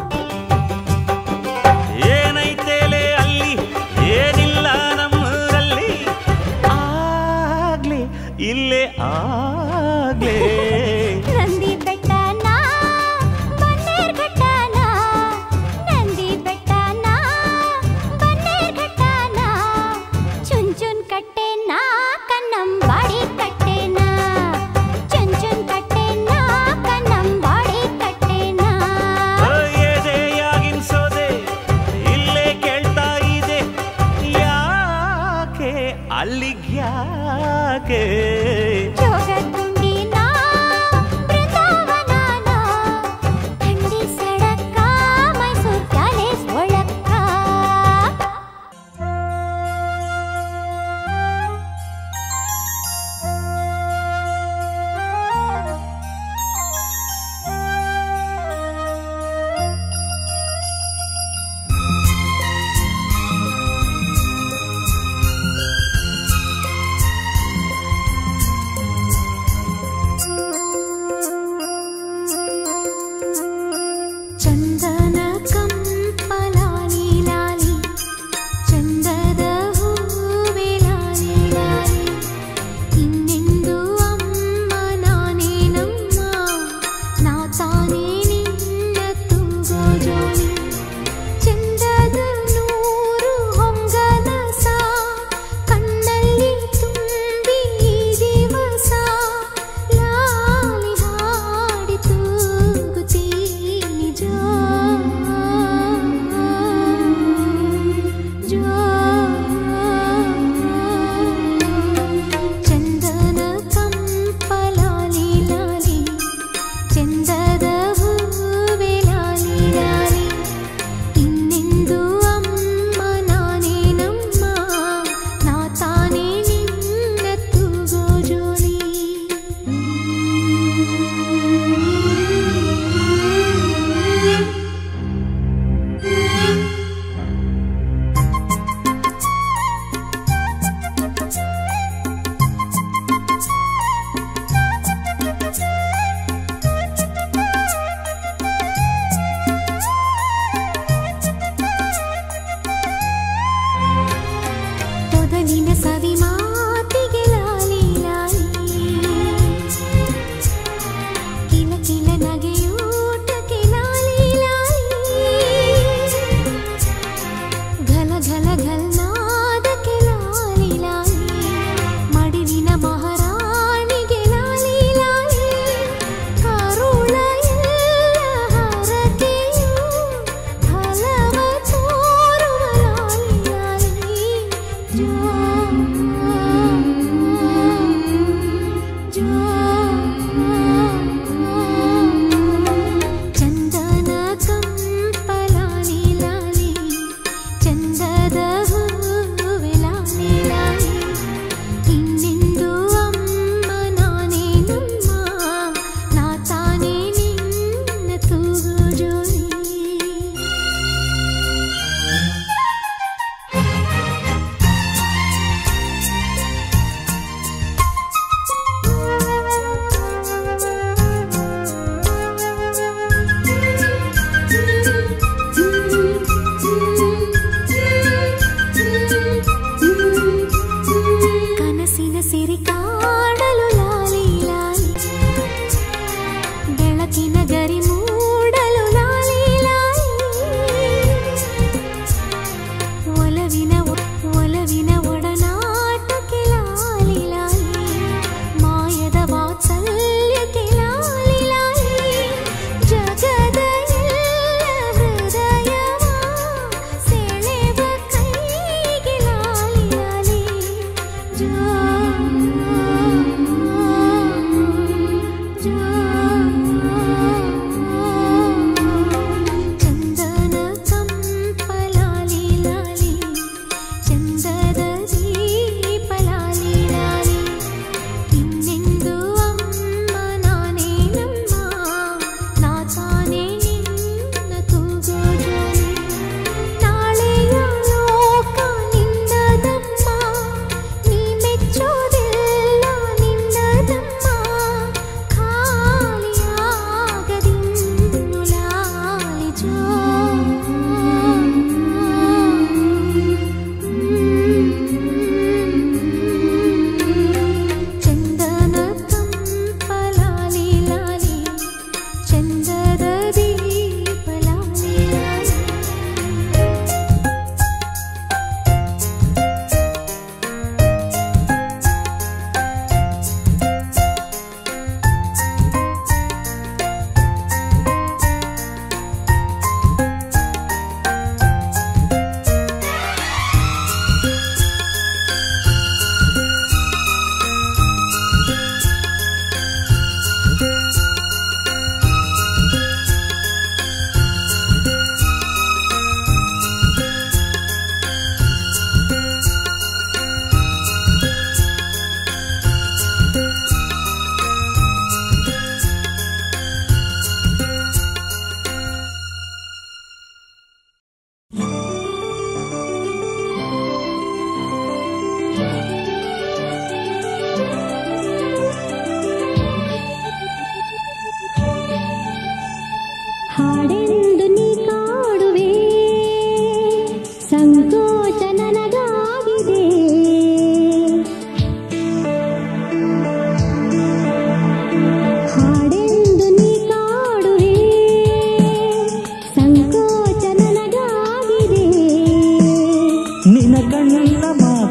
ಏನೈತೇಲೆ ಅಲ್ಲಿ ಏನಿಲ್ಲ ನಮ್ಮೂರಲ್ಲಿ, ಆಗ್ಲೇ ಇಲ್ಲೇ ಆಗ್ಲೇ ನಂದಿ ಬೆಟ್ಟನ ಬನ್ನೇರ್ ಘಟ್ಟನ, ನಂದಿ ಬೆಟ್ಟನ ಬನ್ನೇರ್ ಘಟ್ಟನ, ಚುನ್ ಚುನ್ ಕಟ್ಟೆನ ಕನ್ನಂಬಾಡಿ ಕಟ್ಟೆನ, ಚುನ್ ಚುನ್ ಕಟ್ಟೆನ ಕನ್ನಂಬಾಡಿ ಕಟ್ಟೆನ. ಎದೆಯಾಗಿನ್ ಸೋದೆ ಇಲ್ಲೇ ಕೇಳ್ತಾ ಇದೆ, ಯಾಕೆ ಅಲ್ಲಿಗ್ಯಾಕೆ? ಜೋಗದುಂಡಿನ ಬೃಂದಾವನನ, ಥಂಡಿ ಸಡಕ ಮೈಸೂರ್ ಪ್ಯಾಲೇಸ್ ಒಳಕ್ಕ.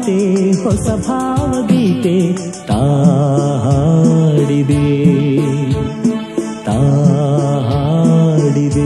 ಮಾತೆ ಹೊಸ ಭಾವಗೀತೆ ತಾಡಿದೆ ತಾಡಿದೆ.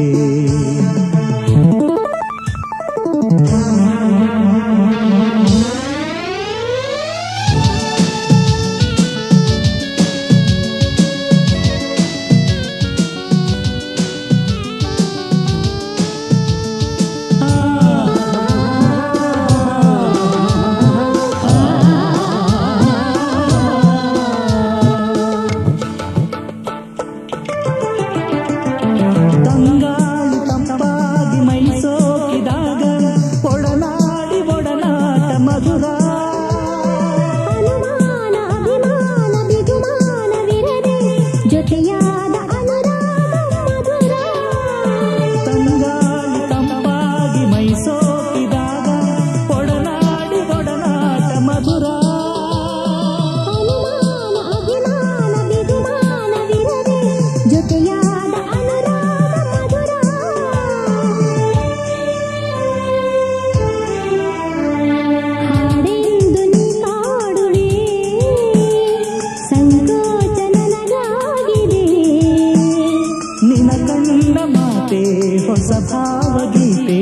ಹೊಸ ಭಾವಗೀತೆ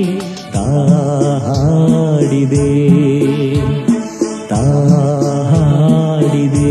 ತಾಡಿದೆ ತಾಡಿದೆ.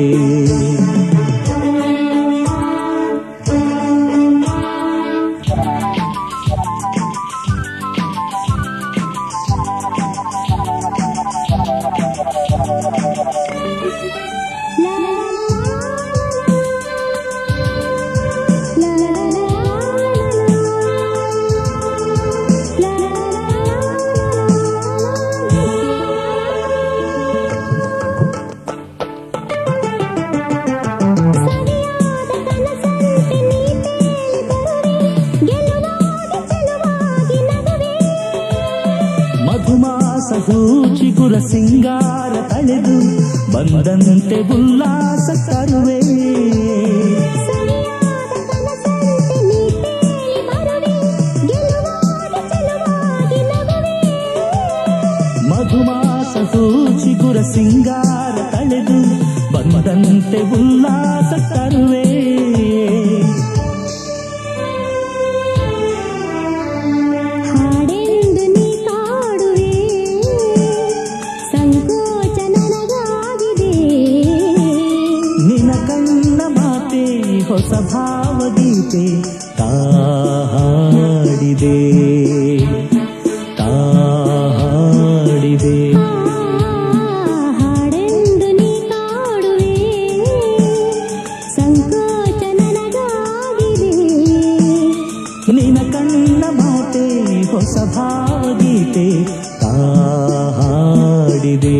ಚಿಗುರ ಸಿಂಗಾರ ತಳೆದು ಬಂದಂತೆ ಉಲ್ಲಾಸ ತರುವೆ. ಮಧುಮಾಸ ಚಿಗುರ ಸಿಂಗಾರ ತಳೆದು ಬಂದಂತೆ ಉಲ್ಲಾಸ ತರುವೆ. ಹೊಸ ಭಾವಗೀತೆ ತಾಡಿದೆ ತಾಡಿದೆ. ಹಾಡೆಂದು ನೀ ಕಾಡುವೆ ಸಂಕೋಚ ನನಗಾಗಿದೆ. ನಿನ್ನ ಕಣ್ಣ ಮಾತೆ ಹೊಸ ಭಾವಗೀತೆ ತಾಡಿದೆ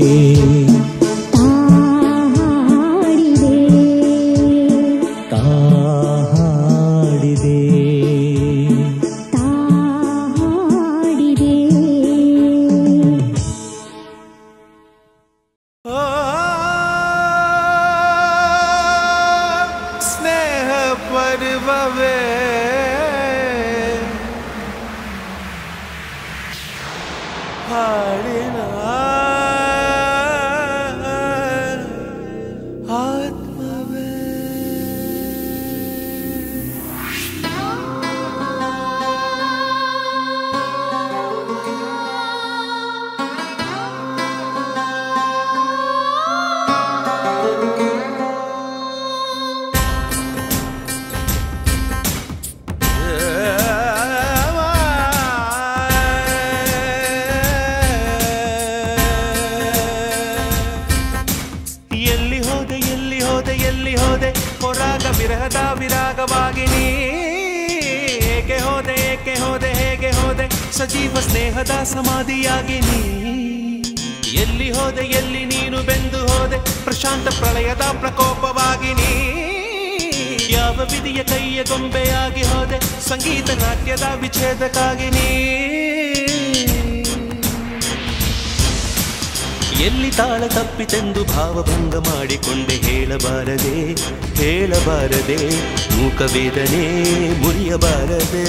ವಿರಹದ ವಿರಾಗವಾಗಿನಿ. ಏಕೆ ಹೋದೆ ಏಕೆ ಹೋದೆ ಹೇಗೆ ಹೋದೆ ಸಜೀವ ಸ್ನೇಹದ ಸಮಾಧಿಯಾಗಿನಿ. ಎಲ್ಲಿ ಹೋದೆ ಎಲ್ಲಿ ನೀನು ಬೆಂದು ಹೋದೆ ಪ್ರಶಾಂತ ಪ್ರಳಯದ ಪ್ರಕೋಪವಾಗಿನಿ. ಯಾವ ವಿಧಿಯ ಕೈಯ ಗೊಂಬೆಯಾಗಿ ಹೋದೆ ಸಂಗೀತ ನಾಟ್ಯದ ವಿಚ್ಛೇದಕ್ಕಾಗಿನಿ. ಎಲ್ಲಿ ತಾಳ ತಪ್ಪಿತೆಂದು ಭಾವಭಂಗ ಮಾಡಿಕೊಂಡೆ ಹೇಳಬಾರದೆ ಹೇಳಬಾರದೆ ಮೂಕವೇದನೆ ಮುರಿಯಬಾರದೆ.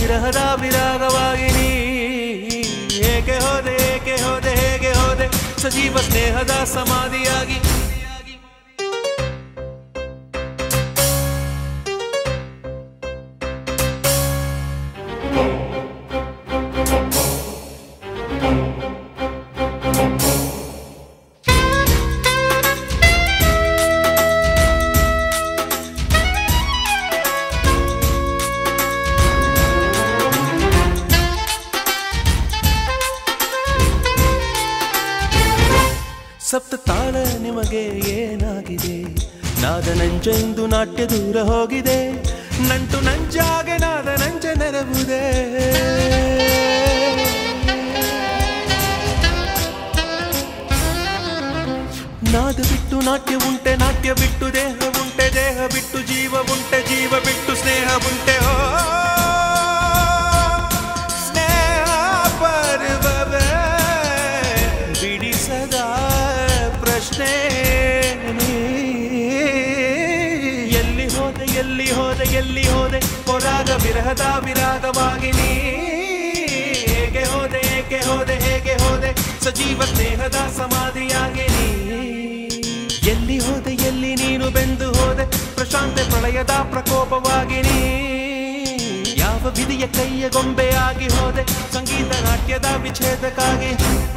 ವಿರಹದ ವಿರಾಗವಾಗಿನಿ ಏಕೆ ಹೋದೆ ಏಕೆ ಹೋದೆ ಹೇಗೆ ಹೋದೆ ಸಜೀವ ಸ್ನೇಹದ ಸಮಾಧಿಯಾಗಿ ಸಪ್ತ ತಾಳ ನಿಮಗೆ ಏನಾಗಿದೆ ನಾದ ನಂಜೆಂದು ನಾಟ್ಯ ದೂರ ಹೋಗಿದೆ ನಂಟು ನಂಜಾಗೆ ನಾದ ನಂಜ ನೆರವುದೇ ನಾದ ಬಿಟ್ಟು ನಾಟ್ಯ ಉಂಟೆ ನಾಟ್ಯ ಬಿಟ್ಟು ದೇಹ ಉಂಟೆ ದೇಹ ಬಿಟ್ಟು ಜೀವ ಉಂಟೆ ಜೀವ ಬಿಟ್ಟು ಸ್ನೇಹ ಉಂಟೆ ಹೋ ಸ್ನೇಹ ಪರ್ವವೇ ಬಿಡಿಸದ ಪ್ರಶ್ನೆ ಎಲ್ಲಿ ಹೋದೆ ಎಲ್ಲಿ ಹೋದೆ ಎಲ್ಲಿ ಹೋದೆ ಪೊರಾಗ ವಿರಹದ ವಿರಾಗವಾಗಿ ನೀ ಹೇಗೆ ಹೋದೆ ಏಕೆ ಹೋದೆ ಹೇಗೆ ಹೋದೆ ಸಜೀವ ಸ್ನೇಹದ ಸಮಾಧಿಯಾಗಿ ನೀ ಎಲ್ಲಿ ಹೋದೆ ಎಲ್ಲಿ ನೀನು ಬೆಂದು ಹೋದೆ ಪ್ರಶಾಂತ ಪ್ರಳಯದ ಪ್ರಕೋಪವಾಗಿ ನೀ ಯಾವ ವಿಧಿಯ ಕೈಯ ಗೊಂಬೆಯಾಗಿ ಹೋದೆ ಸಂಗೀತ ನಾಟ್ಯದ ವಿಚ್ಛೇದಕ್ಕಾಗಿ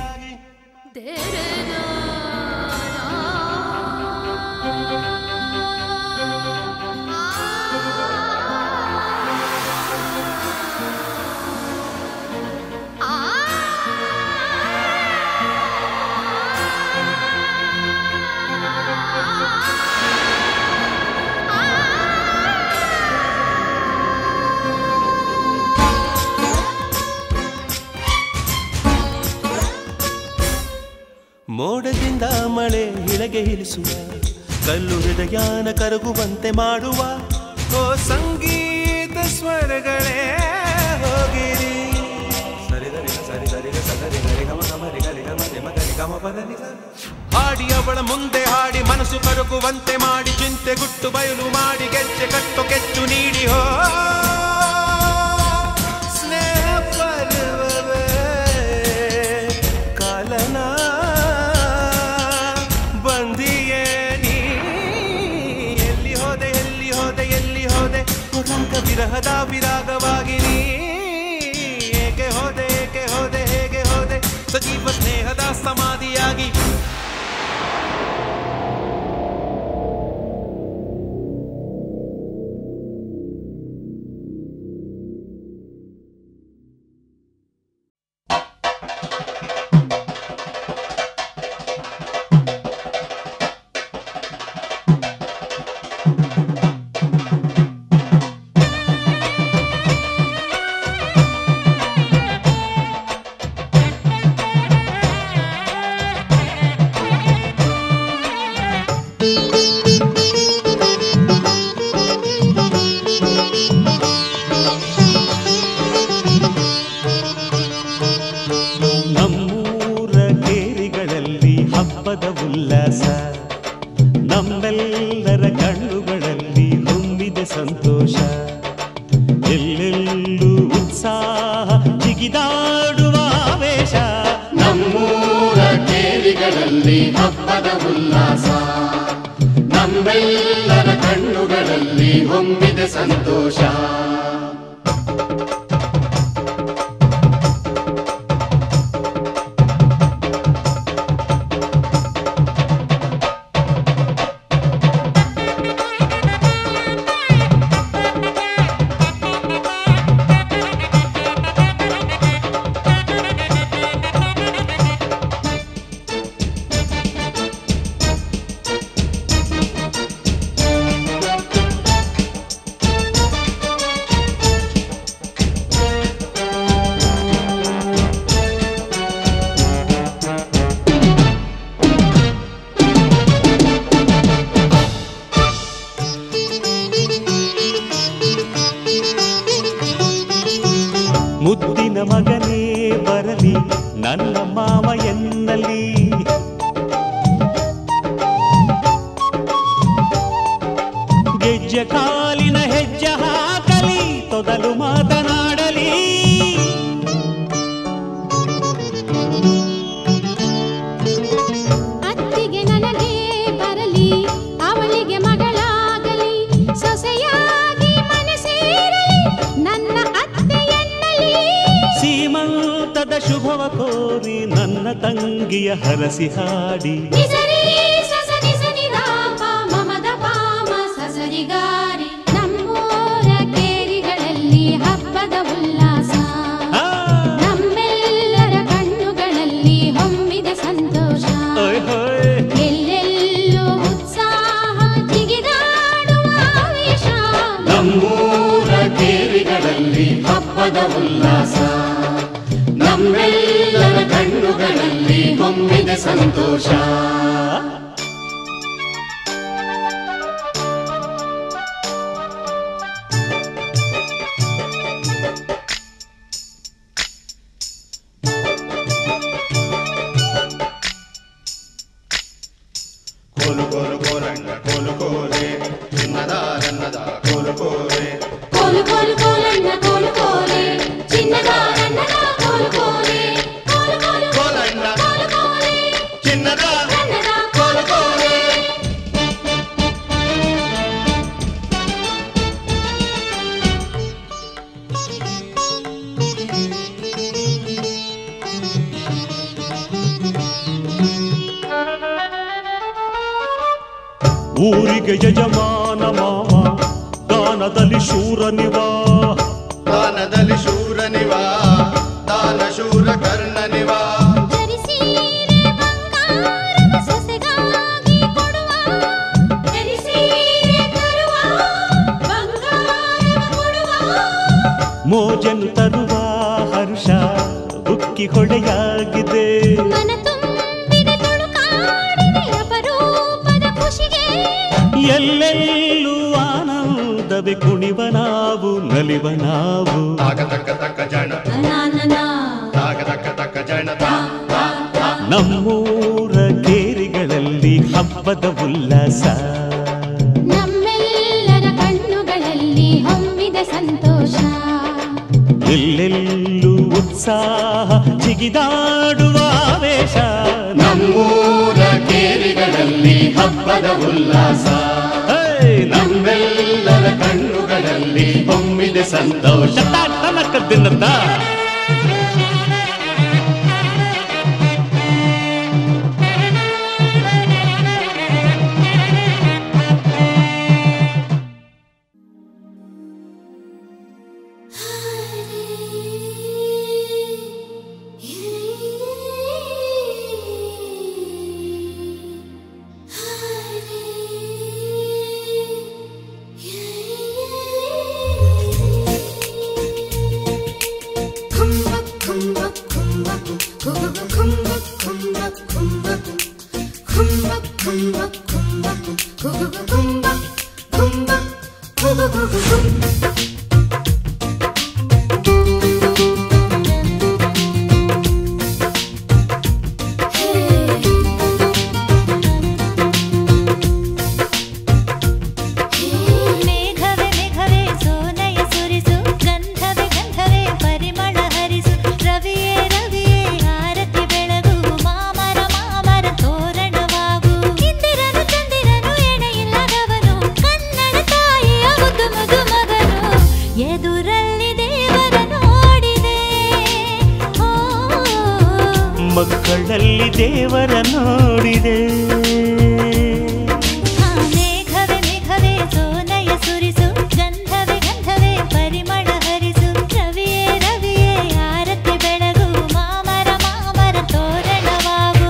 ಮೋಡದಿಂದ ಮಳೆ ಇಳಗೆ ಇಳಿಸುವ ಕಲ್ಲು ಹೃದಯಾನ ಕರಗುವಂತೆ ಮಾಡುವ ಓ ಸಂಗೀತ ಸ್ವರಗಳೇ ಹೋಗಿರಿ ಹಾಡಿ ಅವಳ ಮುಂದೆ ಹಾಡಿ ಮನಸ್ಸು ಕರಗುವಂತೆ ಮಾಡಿ ಚಿಂತೆ ಗುಟ್ಟು ಬಯಲು ಮಾಡಿ ಗೆಜ್ಜೆ ಕಟ್ಟು ಕೆಚ್ಚು ನೀಡಿ ಹೋ ಸ್ನೇಹ ಪರ್ವವೇ ಕಾಲನ ವಿರಹದ ವಿರಾಗವಾಗಿ ನೀ ಏಕೆ ಹೋದೆ ಏಕೆ ಹೋದೆ ಹೇಗೆ ಹೋದೆ ಸಜೀವ ಸ್ನೇಹದ ಸಮಾಧಿಯಾಗಿ ನಮ್ಮೆಲ್ಲರ ಕಣ್ಣುಗಳಲ್ಲಿ ತುಂಬಿದೆ ಸಂತೋಷ ಎಲ್ಲೆಲ್ಲೂ ಉತ್ಸಾಹ ಜಿಗಿದಾಡುವ ಆವೇಶ ನಮ್ಮೂರ ಕೇರಿಗಳಲ್ಲಿ ಹಬ್ಬದ ಉಲ್ಲಾಸ ನಮ್ಮೆಲ್ಲರ ಕಣ್ಣುಗಳಲ್ಲಿ ಹೊಮ್ಮಿದೆ ಸಂತೋಷ ಮುದ್ದಿನ ಮಗನೇ ಬರಲಿ ನನ್ನ ಮಾವ ಎನ್ನಲಿ ಗೆಜ್ಜೆ ಕಾಲಿನ ಹೆಜ್ಜೆ ಹಾಕಲಿ ತೊದಲು ಮಾತನಾಡಲಿ ದೊಡ್ಡ ಶುಭವ ಕೋರಿ ನನ್ನ ತಂಗಿಯ ಹರಸಿ ಹಾಡಿ ನಮ್ಮೂರ ಕೇರಿಗಳಲ್ಲಿ ಹಬ್ಬದ ಉಲ್ಲಾಸ ನಮ್ಮೆಲ್ಲರ ಕಣ್ಣುಗಳಲ್ಲಿ ಹೊಮ್ಮಿದ ಸಂತೋಷ ಎಲ್ಲೆಲ್ಲೂ ಉತ್ಸಾಹ ಜಿಗಿದಾಡುವ ಆವೇಶ ನಮ್ಮೂರ ಕೇರಿಗಳಲ್ಲಿ ಹಬ್ಬದ ಉಲ್ಲಾಸ ನಮ್ಮೆಲ್ಲರ ಕಣ್ಣುಗಳಲ್ಲಿ ಹೊಮ್ಮಿದ ಸಂತೋಷ ಕೋಲು ಕೋಲು ಕೋಲಣ್ಣ ಕೋಲು ಕೋಲೆ ಚಿನ್ನದ ರನ್ನದ ಕೋಲು ಕೋಲೆ ಕೋಲು ಕೋಲು ಕೋಲಣ್ಣ ಕೋಲು ಕೋಲೆ ಚಿನ್ನದ ರನ್ನದ ಕೋಲು ಕೋಲೆ ಕೋಲು ಕೋಲು ಕೋಲಣ್ಣ ಕೋಲು ಕೋಲೆ ಚಿನ್ನದ ರನ್ನದ ಕೋಲು ಕೋಲೆ ಊರಿಗೆ ಯಜಮಾನ ಮಾವ ದಾನದಲ್ಲಿ ಶೂರನಿವಾ ದಾನದಲ್ಲಿ ಶೂರನಿವಾ ದಾನ ಶೂರ ಕರ್ಣನಿವಾ ಧರಿಸೀರೆ ಬಂಗಾರದ ಸೊಸೆಗಾಗಿ ಕೊಡುವ ಧರಿಸೀರೆ ತರುವ ಬಂಗಾರದ ಕೊಡುವ ಮೋಜನು ತರುವ ಹರ್ಷ ಉಕ್ಕಿ ಹೊಳೆಯಾಗಿದೆ ಮನ ತುಂಬಿದೆ ತುಳುಕಾಡಿದೆ ಅಪರೂಪದ ಖುಷಿಗೆ ಎಲ್ಲೆಲ್ಲೂ ಆನಂದವೇ ಕುಣಿವ ನಾವು ನಲಿವ ನಾವು ತಾಗ ತಕ್ಕ ತಕ್ಕ ಜನ ಅನಾನನ ತಾಗ ತಕ್ಕ ತಕ್ಕ ಜನ ತಾ ತಾ ತಾ ನಮ್ಮೂರ ಕೇರಿಗಳಲ್ಲಿ ಹಬ್ಬದ ಉಲ್ಲಾಸ ನಮ್ಮೆಲ್ಲರ ಕಣ್ಣುಗಳಲ್ಲಿ ಹೊಮ್ಮಿದ ಸಂತೋಷ ಎಲ್ಲೆಲ್ಲೂ ಉತ್ಸಾಹ ಜಿಗಿದಾಡುವ ಆವೇಶ ನಮ್ಮೂರ ಕೇರಿಗಳಲ್ಲಿ ಹಬ್ಬದ ಉಲ್ಲಾಸ ನಮ್ಮೆಲ್ಲರ ಕಣ್ಣುಗಳಲ್ಲಿ ಹೊಮ್ಮಿದ ಸಂತೋಷ ತನಕದ್ದಿನದ ಮೇಘವೇ ಮೇಘವೇ ಸೋನಯ ಸುರಿಸು ಗಂಧವೇ ಗಂಧವೇ ಪರಿಮಳ ಹರಿಸು ರವಿಯೇ ರವಿಯೇ ಆರತಿ ಬೆಳಗು ಮಾಮರ ಮಾಮರ ತೋರಣವಾಗು ಇಂದಿರನು ಚಂದಿರನು ಎಣೆಯಿಲ್ಲದವನು ಕನ್ನಡ ತಾಯಿಯ ಮುದ್ದು ಮುದ್ದು ಮಗನು ಎದುರಲ್ಲಿ ದೇವರ ನೋಡಿದೆ ಓ ಮಕ್ಕಳಲ್ಲಿ ದೇವರ ನೋಡಿದೆ ಮೇಘವೇ ಮೇಘವೇ ಸೋನಯ ಸುರಿಸು ಗಂಧವೇ ಗಂಧವೇ ಪರಿಮಳ ಹರಿಸು ರವಿಯೇ ರವಿಯೇ ಆರತಿ ಬೆಳಗು ಮಾಮರ ಮಾಮರ ತೋರಣವಾಗು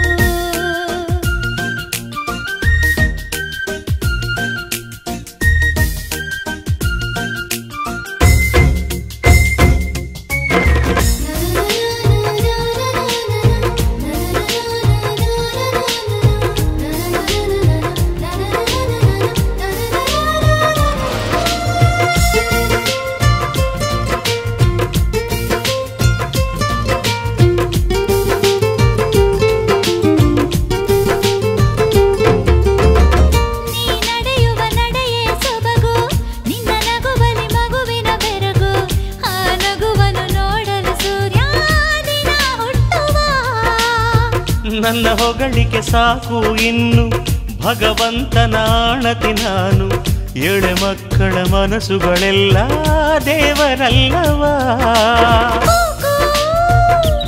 ನೀ ನಡೆಯುವ ನಡೆಯೇ ಸೊಬಗು ನಿನ್ನ ನಗುವಲಿ ಮಗುವಿನ ಬೆರಗು ಆ ನಗುವನ್ನು ನೋಡಲು ಸೂರ್ಯ ದಿನ ಹುಟ್ಟುವ ನನ್ನ ಹೊಗಳಿಕೆ ಸಾಕು ಇನ್ನು ಭಗವಂತನ ಆಣತಿ ನಾನು ಎಳೆ ಮಕ್ಕಳ ಮನಸ್ಸುಗಳೆಲ್ಲ ದೇವರಲ್ಲವಾ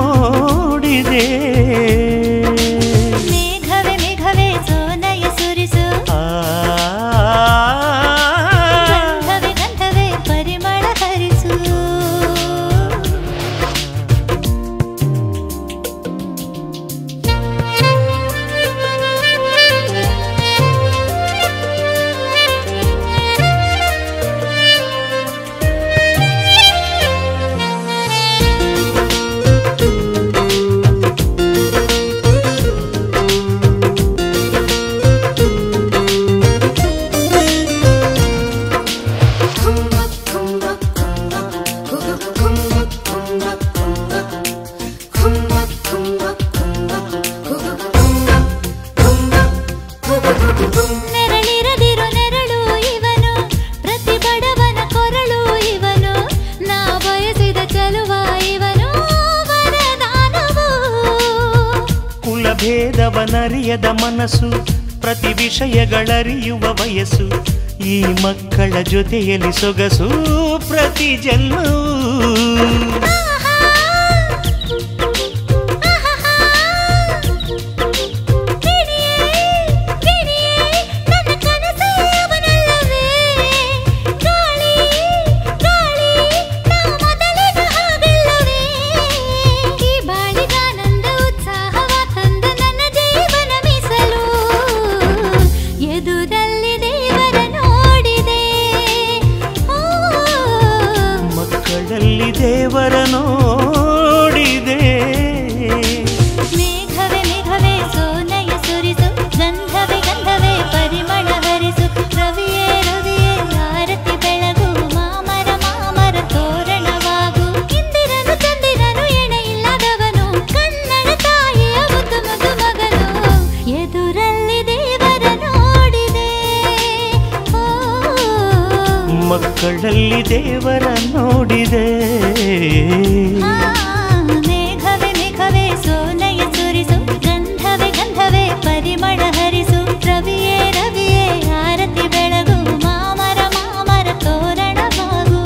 ನೋಡಿದೆ. ಮೇಘವೇ ಮೇಘವೇ ಸೋನಯ ಸುರಿಸು, ಗಂಧವೇ ಗಂಧವೇ ಪರಿಮಳ ಹರಿಸು. ನೆರಳಿರದಿರು ನೆರಳು ಇವನು, ಪ್ರತಿ ಬಡವನ ಕೊರಳು ಇವನು, ನಾ ಬಯಸಿದ ಚಲುವ ಇವನು ವರದಾನವು. ಕುಲಭೇದವನರಿಯದ ಮನಸ್ಸು, ಪ್ರತಿ ವಿಷಯಗಳರಿಯುವ ವಯಸ್ಸು, ಈ ಮಕ್ಕಳ ಜೊತೆಯಲ್ಲಿ ಸೊಗಸು ಪ್ರತಿ ಜನ್ಮವೂ. ದೇವರ ನೋಡಿದೆ. ಮೇಘವೇ ಮೇಘವೇ ಸೋನಯ ಸುರಿಸು, ಗಂಧವೇ ಗಂಧವೇ ಪರಿಮಳ ಹರಿಸು. ರವಿಯೇ ರವಿಯೇ ಆರತಿ ಬೆಳಗು, ಮಾಮರ ಮಾಮರ ತೋರಣವಾಗು. ಇಂದಿರನು ಚಂದಿರನು ಎಣೆ ಇಲ್ಲದವನು, ಕನ್ನಡ ತಾಯಿಯ ಮುದ್ದು ಮುದ್ದು ಮಗನು. ಎದುರಲ್ಲಿ ದೇವರ ನೋಡಿದೆ. ಮಕ್ಕಳಲ್ಲಿ ದೇವರ ನೋಡಿದೆ. ಮೇಘವೇ ಮೇಘವೇ ಸೋನಯ ಸುರಿಸು, ಗಂಧವೇ ಗಂಧವೇ ಪರಿಮಳ ಹರಿಸು. ರವಿಯೇ ರವಿಯೇ ಆರತಿ ಬೆಳಗು, ಮಾಮರ ಮಾಮರ ತೋರಣವಾಗು.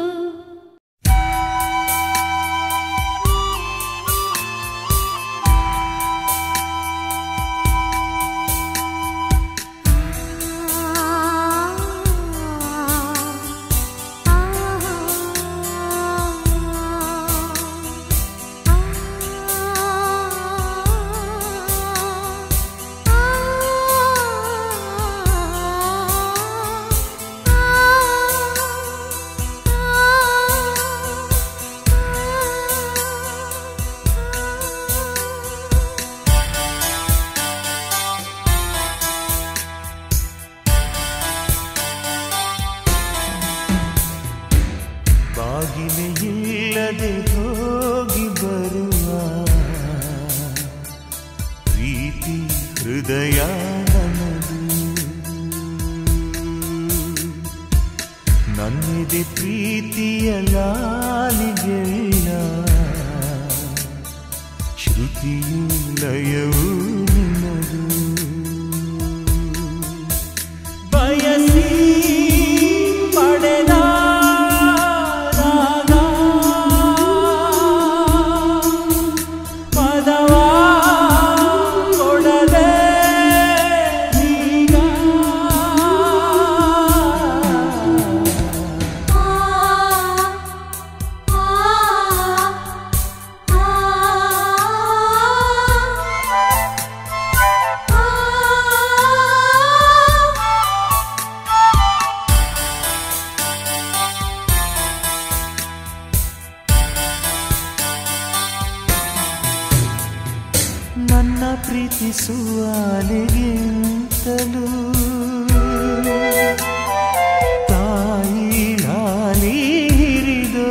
ಬಾಗಿಲೆ ಇಲ್ಲದೆ ಹೋಗಿ ಬರುವ ಪ್ರೀತಿ ಹೃದಯ ನನ್ನದು. ನನ್ನಿದೆ ಪ್ರೀತಿಯ ಲಾಲಿಗೆಲ್ಲ ಶ್ರುತಿಯು ಲಯವೂ ನಿನ್ನದು. ಬಯಸಿ ಪಡೆದ ನನ್ನ ಪ್ರೀತಿಸುವ ಅಲೆಗಿಂತಲೂ ತಾಯಿ ಲಾಲಿ ಹಿರಿದೋ.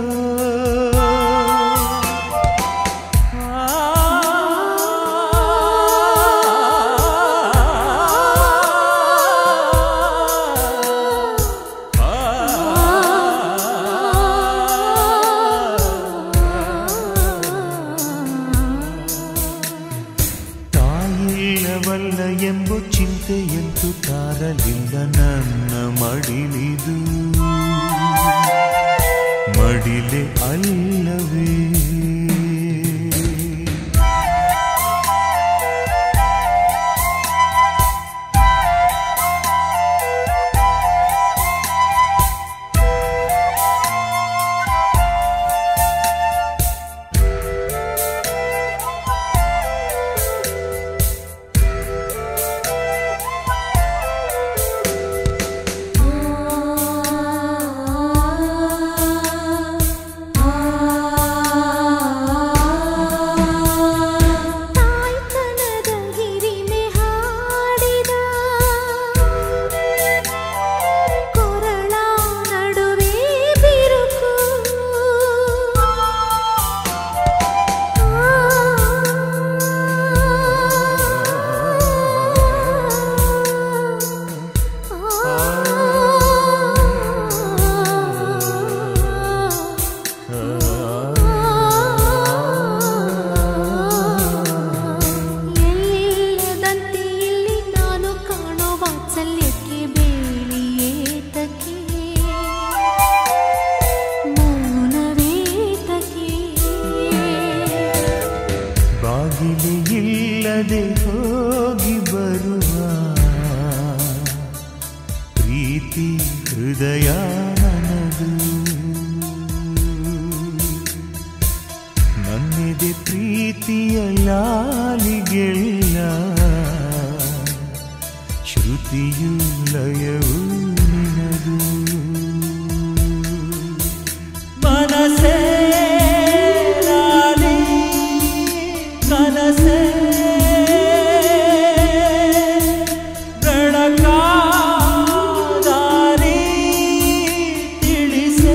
ತಾಯಿಲ್ಲವಲ್ಲ ಎಂಬ ಚಿಂತೆಯಂತೂ ತಾರಲಿಲ್ಲ ನನ್ನ ಮಡಿಲಿದು. ಮಡಿಲೆ ಅಲ್ಲವೇ ಬಾಗಿಲು ಇಲ್ಲದೆ ಹೋಗಿ ಬರುವ ಪ್ರೀತಿ ಹೃದಯ ನನ್ನದು. ನನ್ನೆದೆ ಪ್ರೀತಿಯ ಲಾಲಿಗೆಲ್ಲ ಶ್ರುತಿಯು ಲಯವು ನಿನದು. ಮನಸೇ ಲಾಲಿ ಕನಸೇ ಬೆಳಕಾದಾರಿ ತಿಳಿಸೇ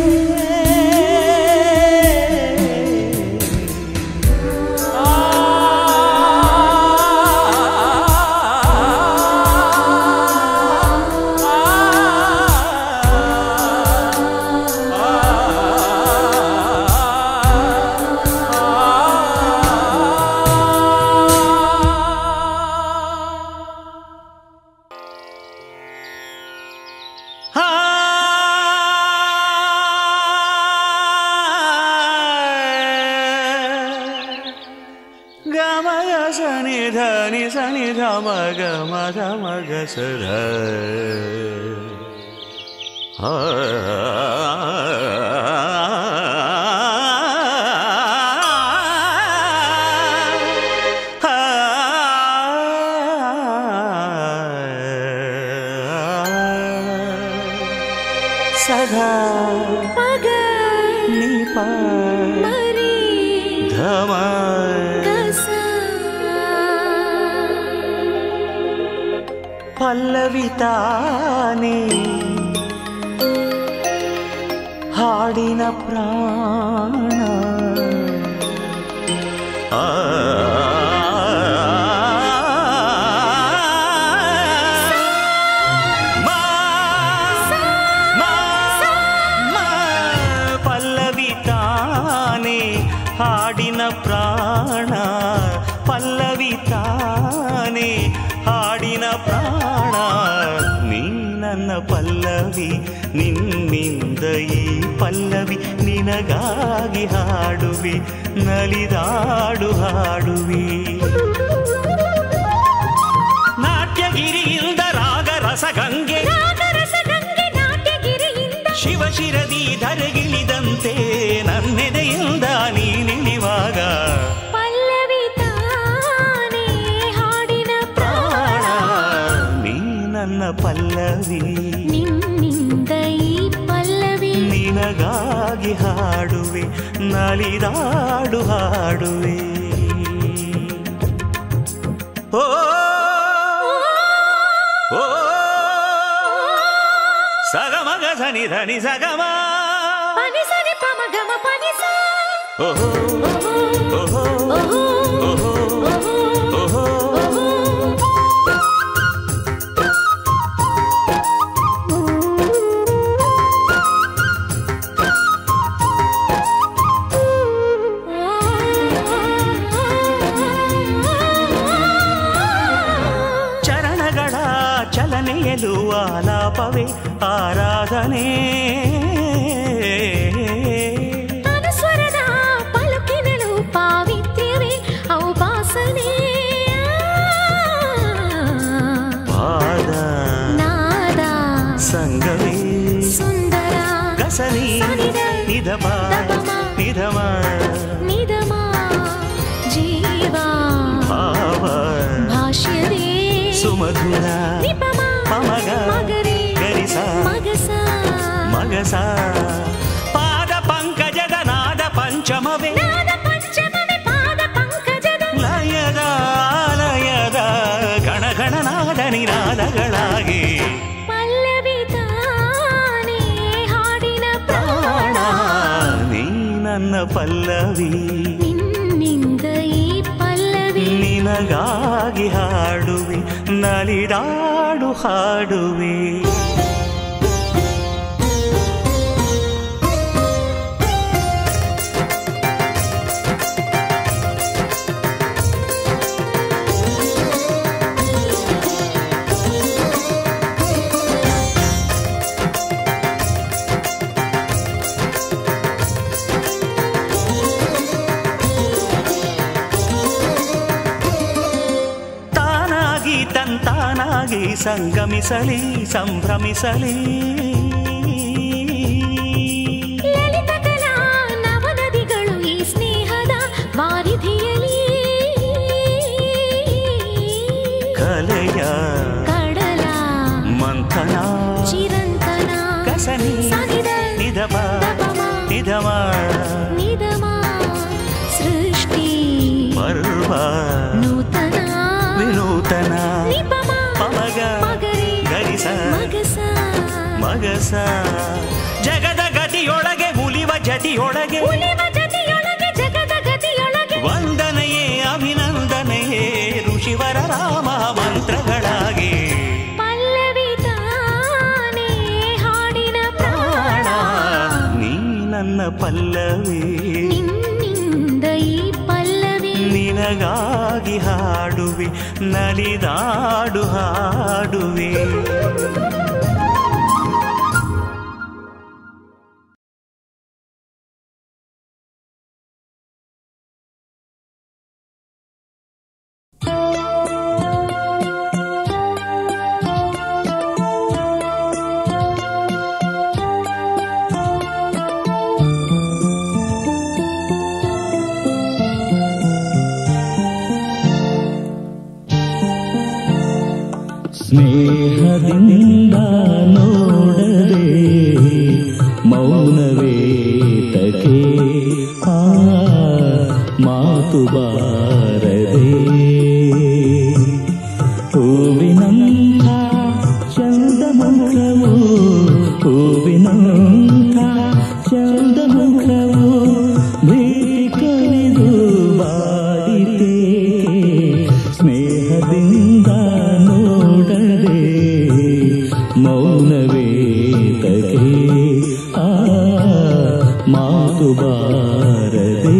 ಗಮಯ ಸನಿ ಧನಿ ಸನಿ ಧಮ ಗಮ ಧಮ ಗ ಸದ ಸದಾ ಪಗ ನಿಪ ಮರಿ ಧಮ ಕಸ ಪಲ್ಲವಿತಾನೆ ಹಾಡಿನ ಪ್ರಾಣ ಆ ಪಲ್ಲವಿತಾನೆ ಹಾಡಿನ ಪ್ರಾಣ ಪಲ್ಲವಿತಾನೆ ಹಾಡಿನ ಪ್ರಾಣ ನೀ ನನ್ನ ಪಲ್ಲವಿ ನಿನ್ನಿಂದ ಈ ಪಲ್ಲವಿ ನಿನಗಾಗಿ ಹಾಡುವಿ ನಲಿದಾಡು ಹಾಡುವಿ ನಾಟ್ಯಗಿರಿಯಿಂದ ರಾಗ ರಸಗಂಗೆ ಶಿವ ಶಿರದಿ ಧರೆಗಿಳಿದಂತೆ ನನ್ನೆದೆಯಿಂದ ನೀನಿಳಿವಾಗ ಪಲ್ಲವಿ ತಾನೇ ಹಾಡಿನ ಪ್ರಾಣ ನೀ ನನ್ನ ಪಲ್ಲವಿ ನಿನ್ನಿಂದ ಈ ಪಲ್ಲವಿ ನಿನಗಾಗಿ ಹಾಡುವೆ ನಲಿದಾಡು ಹಾಡುವೆ ಓ ಓ ಸಗಮಗ ಧನಿ ಧನಿ ಸಗಮ ಪನಿ ಸನಿ ಪಮ ಗಮ ಪನಿ ಸ ಓಹೋ ಓಹೋ ಓಹೋ ಓಹೋ ಓಹೋ ಚರಣಗಳ ಚಲನೆಯಲು ಆಲಾಪವೇ ಆರಾಧನೆ ಅನುಸ್ವರದ ಪಲುಕಿನಳು ಪಾವಿತ್ರ್ಯವೇ ಔಪಾಸನೆ ಪಾದ ನಾದ ಸಂಗವೇ ಸುಂದರ ಗಸನಿ ನಿಧಮ ನಿಧಮ ನಿಧಮ ಜೀವ ಭಾವ ಭಾಷ್ಯವೇ ಸುಮಧುರ ನಿಪಮ ಪಮಗ ಮಗರಿ ಗರಿಸ ಮಗಸ ಮಗಸ ಪಾದ ಪಂಕಜದ ನಾದ ಪಂಚಮವೇ ನಾದ ಪಂಚಮವೇ ಪಾದ ಪಂಕಜದ ಲಯದ ಲಯದ ಗಣಗಣನಾದ ನಿನಾದಗಳಾಗಿ ಪಲ್ಲವಿ ತಾನೇ ಹಾಡಿನ ಪ್ರಾಣ ನೀ ನನ್ನ ಪಲ್ಲವಿ ನಿನ್ನಿಂದ ಈ ಪಲ್ಲವಿ ನಿನಗಾಗಿ ಹಾಡುವೆ ನಲಿದಾಡು ಹಾಡುವೆ ಸಂಗಮಿಸಲಿ ಸಂಭ್ರಮಿಸಲಿ. ಲಲಿತ ಕಲಾ ನವನದಿಗಳು ಈ ಸ್ನೇಹದ ವಾರಿಧಿಯಲಿ ಕಲೆಯ ಕಡಲ ಮಂಥನ ಚಿರಂತನ ಕಸನಿ ಸನಿದ ನಿಧಮ ನಿಧಮ ನಿಧಮ ಸೃಷ್ಟಿ ಪರ್ವ ನೂತನ ವಿನೂತನ ನಿಪಮ ಪಮಗ ಮಗರಿ ಗರಿಸ ಮಗಸ ಮಗಸ ಜಗದ ಗತಿಯೊಳಗೆ ಉಲಿವ ಜತಿಯೊಳಗೆ ಉಲಿವ ಜತಿಯೊಳಗೆ ಜಗದ ಗತಿಯೊಳಗೆ ವಂದನೆಯೇ ಅಭಿನಂದನೆಯೇ ಋಷಿವರ ರಾಮ ಮಂತ್ರಗಳಾಗಿ ಪಲ್ಲವಿ ತಾನೇ ಹಾಡಿನ ಪ್ರಾಣ ನೀ ನನ್ನ ಪಲ್ಲವಿ ನಿನ್ನಿಂದ ಈ ಪಲ್ಲವಿ ನಿನಗಾಗಿ ಹಾಡುವೆ ನಲಿದಾಡು ಹಾಡುವೆ. ಸ್ನೇಹದಿಂದ ನೋಡದೆ ಮೌನವೇ ತಕೆ ಆ ಮಾತು ಬಾರದೆ ಹೂವಿನಂಥ ಚಂದ ಮುಖವು ಹೂವಿನಂಥ ಚಂದ ಮುಖವು ಭೀತಿ ಕಲಿದು ಬಾಡಿತೆ ಸ್ನೇಹದಿಂದ ನೋಡದೆ ಮೌನವೇ ತಗೆ ಆ ಮಾತು ಬಾರದೆ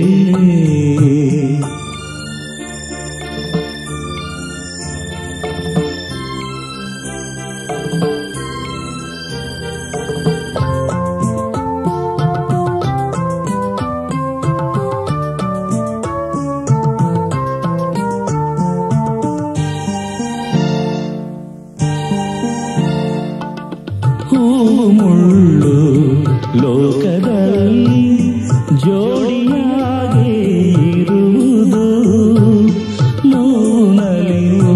ಹೂವು ಮುಳ್ಳು ಲೋಕದಲ್ಲಿ ಜೋಡಿಯಾಗಿ ಇರುವುದು ನೋನಲಿಯು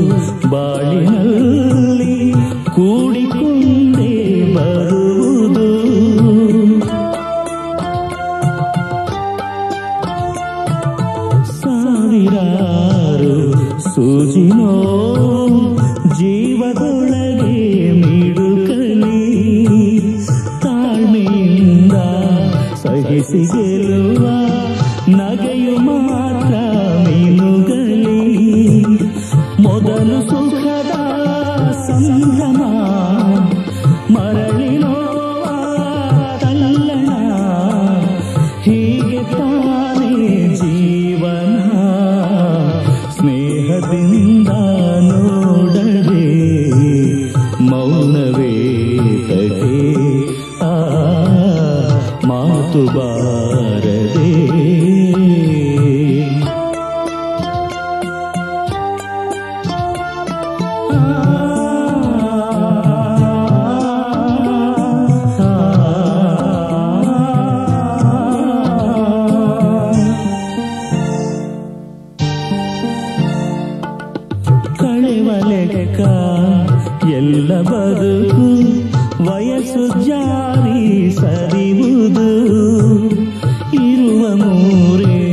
ಬಾಳಿನಲ್ಲಿ ಕೂಡಿಕೊಂಡೇ ಬರುವುದು ಸಾವಿರಾರು ಸೂಜಿನೋ ಜೀವದೊಳಗೆ ಮಿಡುಕಲಿ ತಾಳ್ಮೆಯಿಂದ ಸಹಿಸಿ ಗೆಲ್ಲುವ ನಗೆಯು ಮಾತ್ರ ಮಿನುಗಲಿ ಮೊದಲು ಸುಖದ ಸಂಭ್ರಮ ಮರಳಿ ನೋವ ತಲ್ಲಣ ಹೀಗೆ ತಾನೇ ಜೀವನ ಸ್ನೇಹದಿಂದ ನೋಡದೆ ಮೌನವೇ ತಗೆ ಆ ಮಾತು ಬಾರದೆ ಕಳೆವ ಲೆಕ್ಕ ಎಲ್ಲ ಬದುಕು ವಯಸ್ಸು ಜಾರಿ ಸರಿಯುವುದು ಇರುವ ಮೂರೇ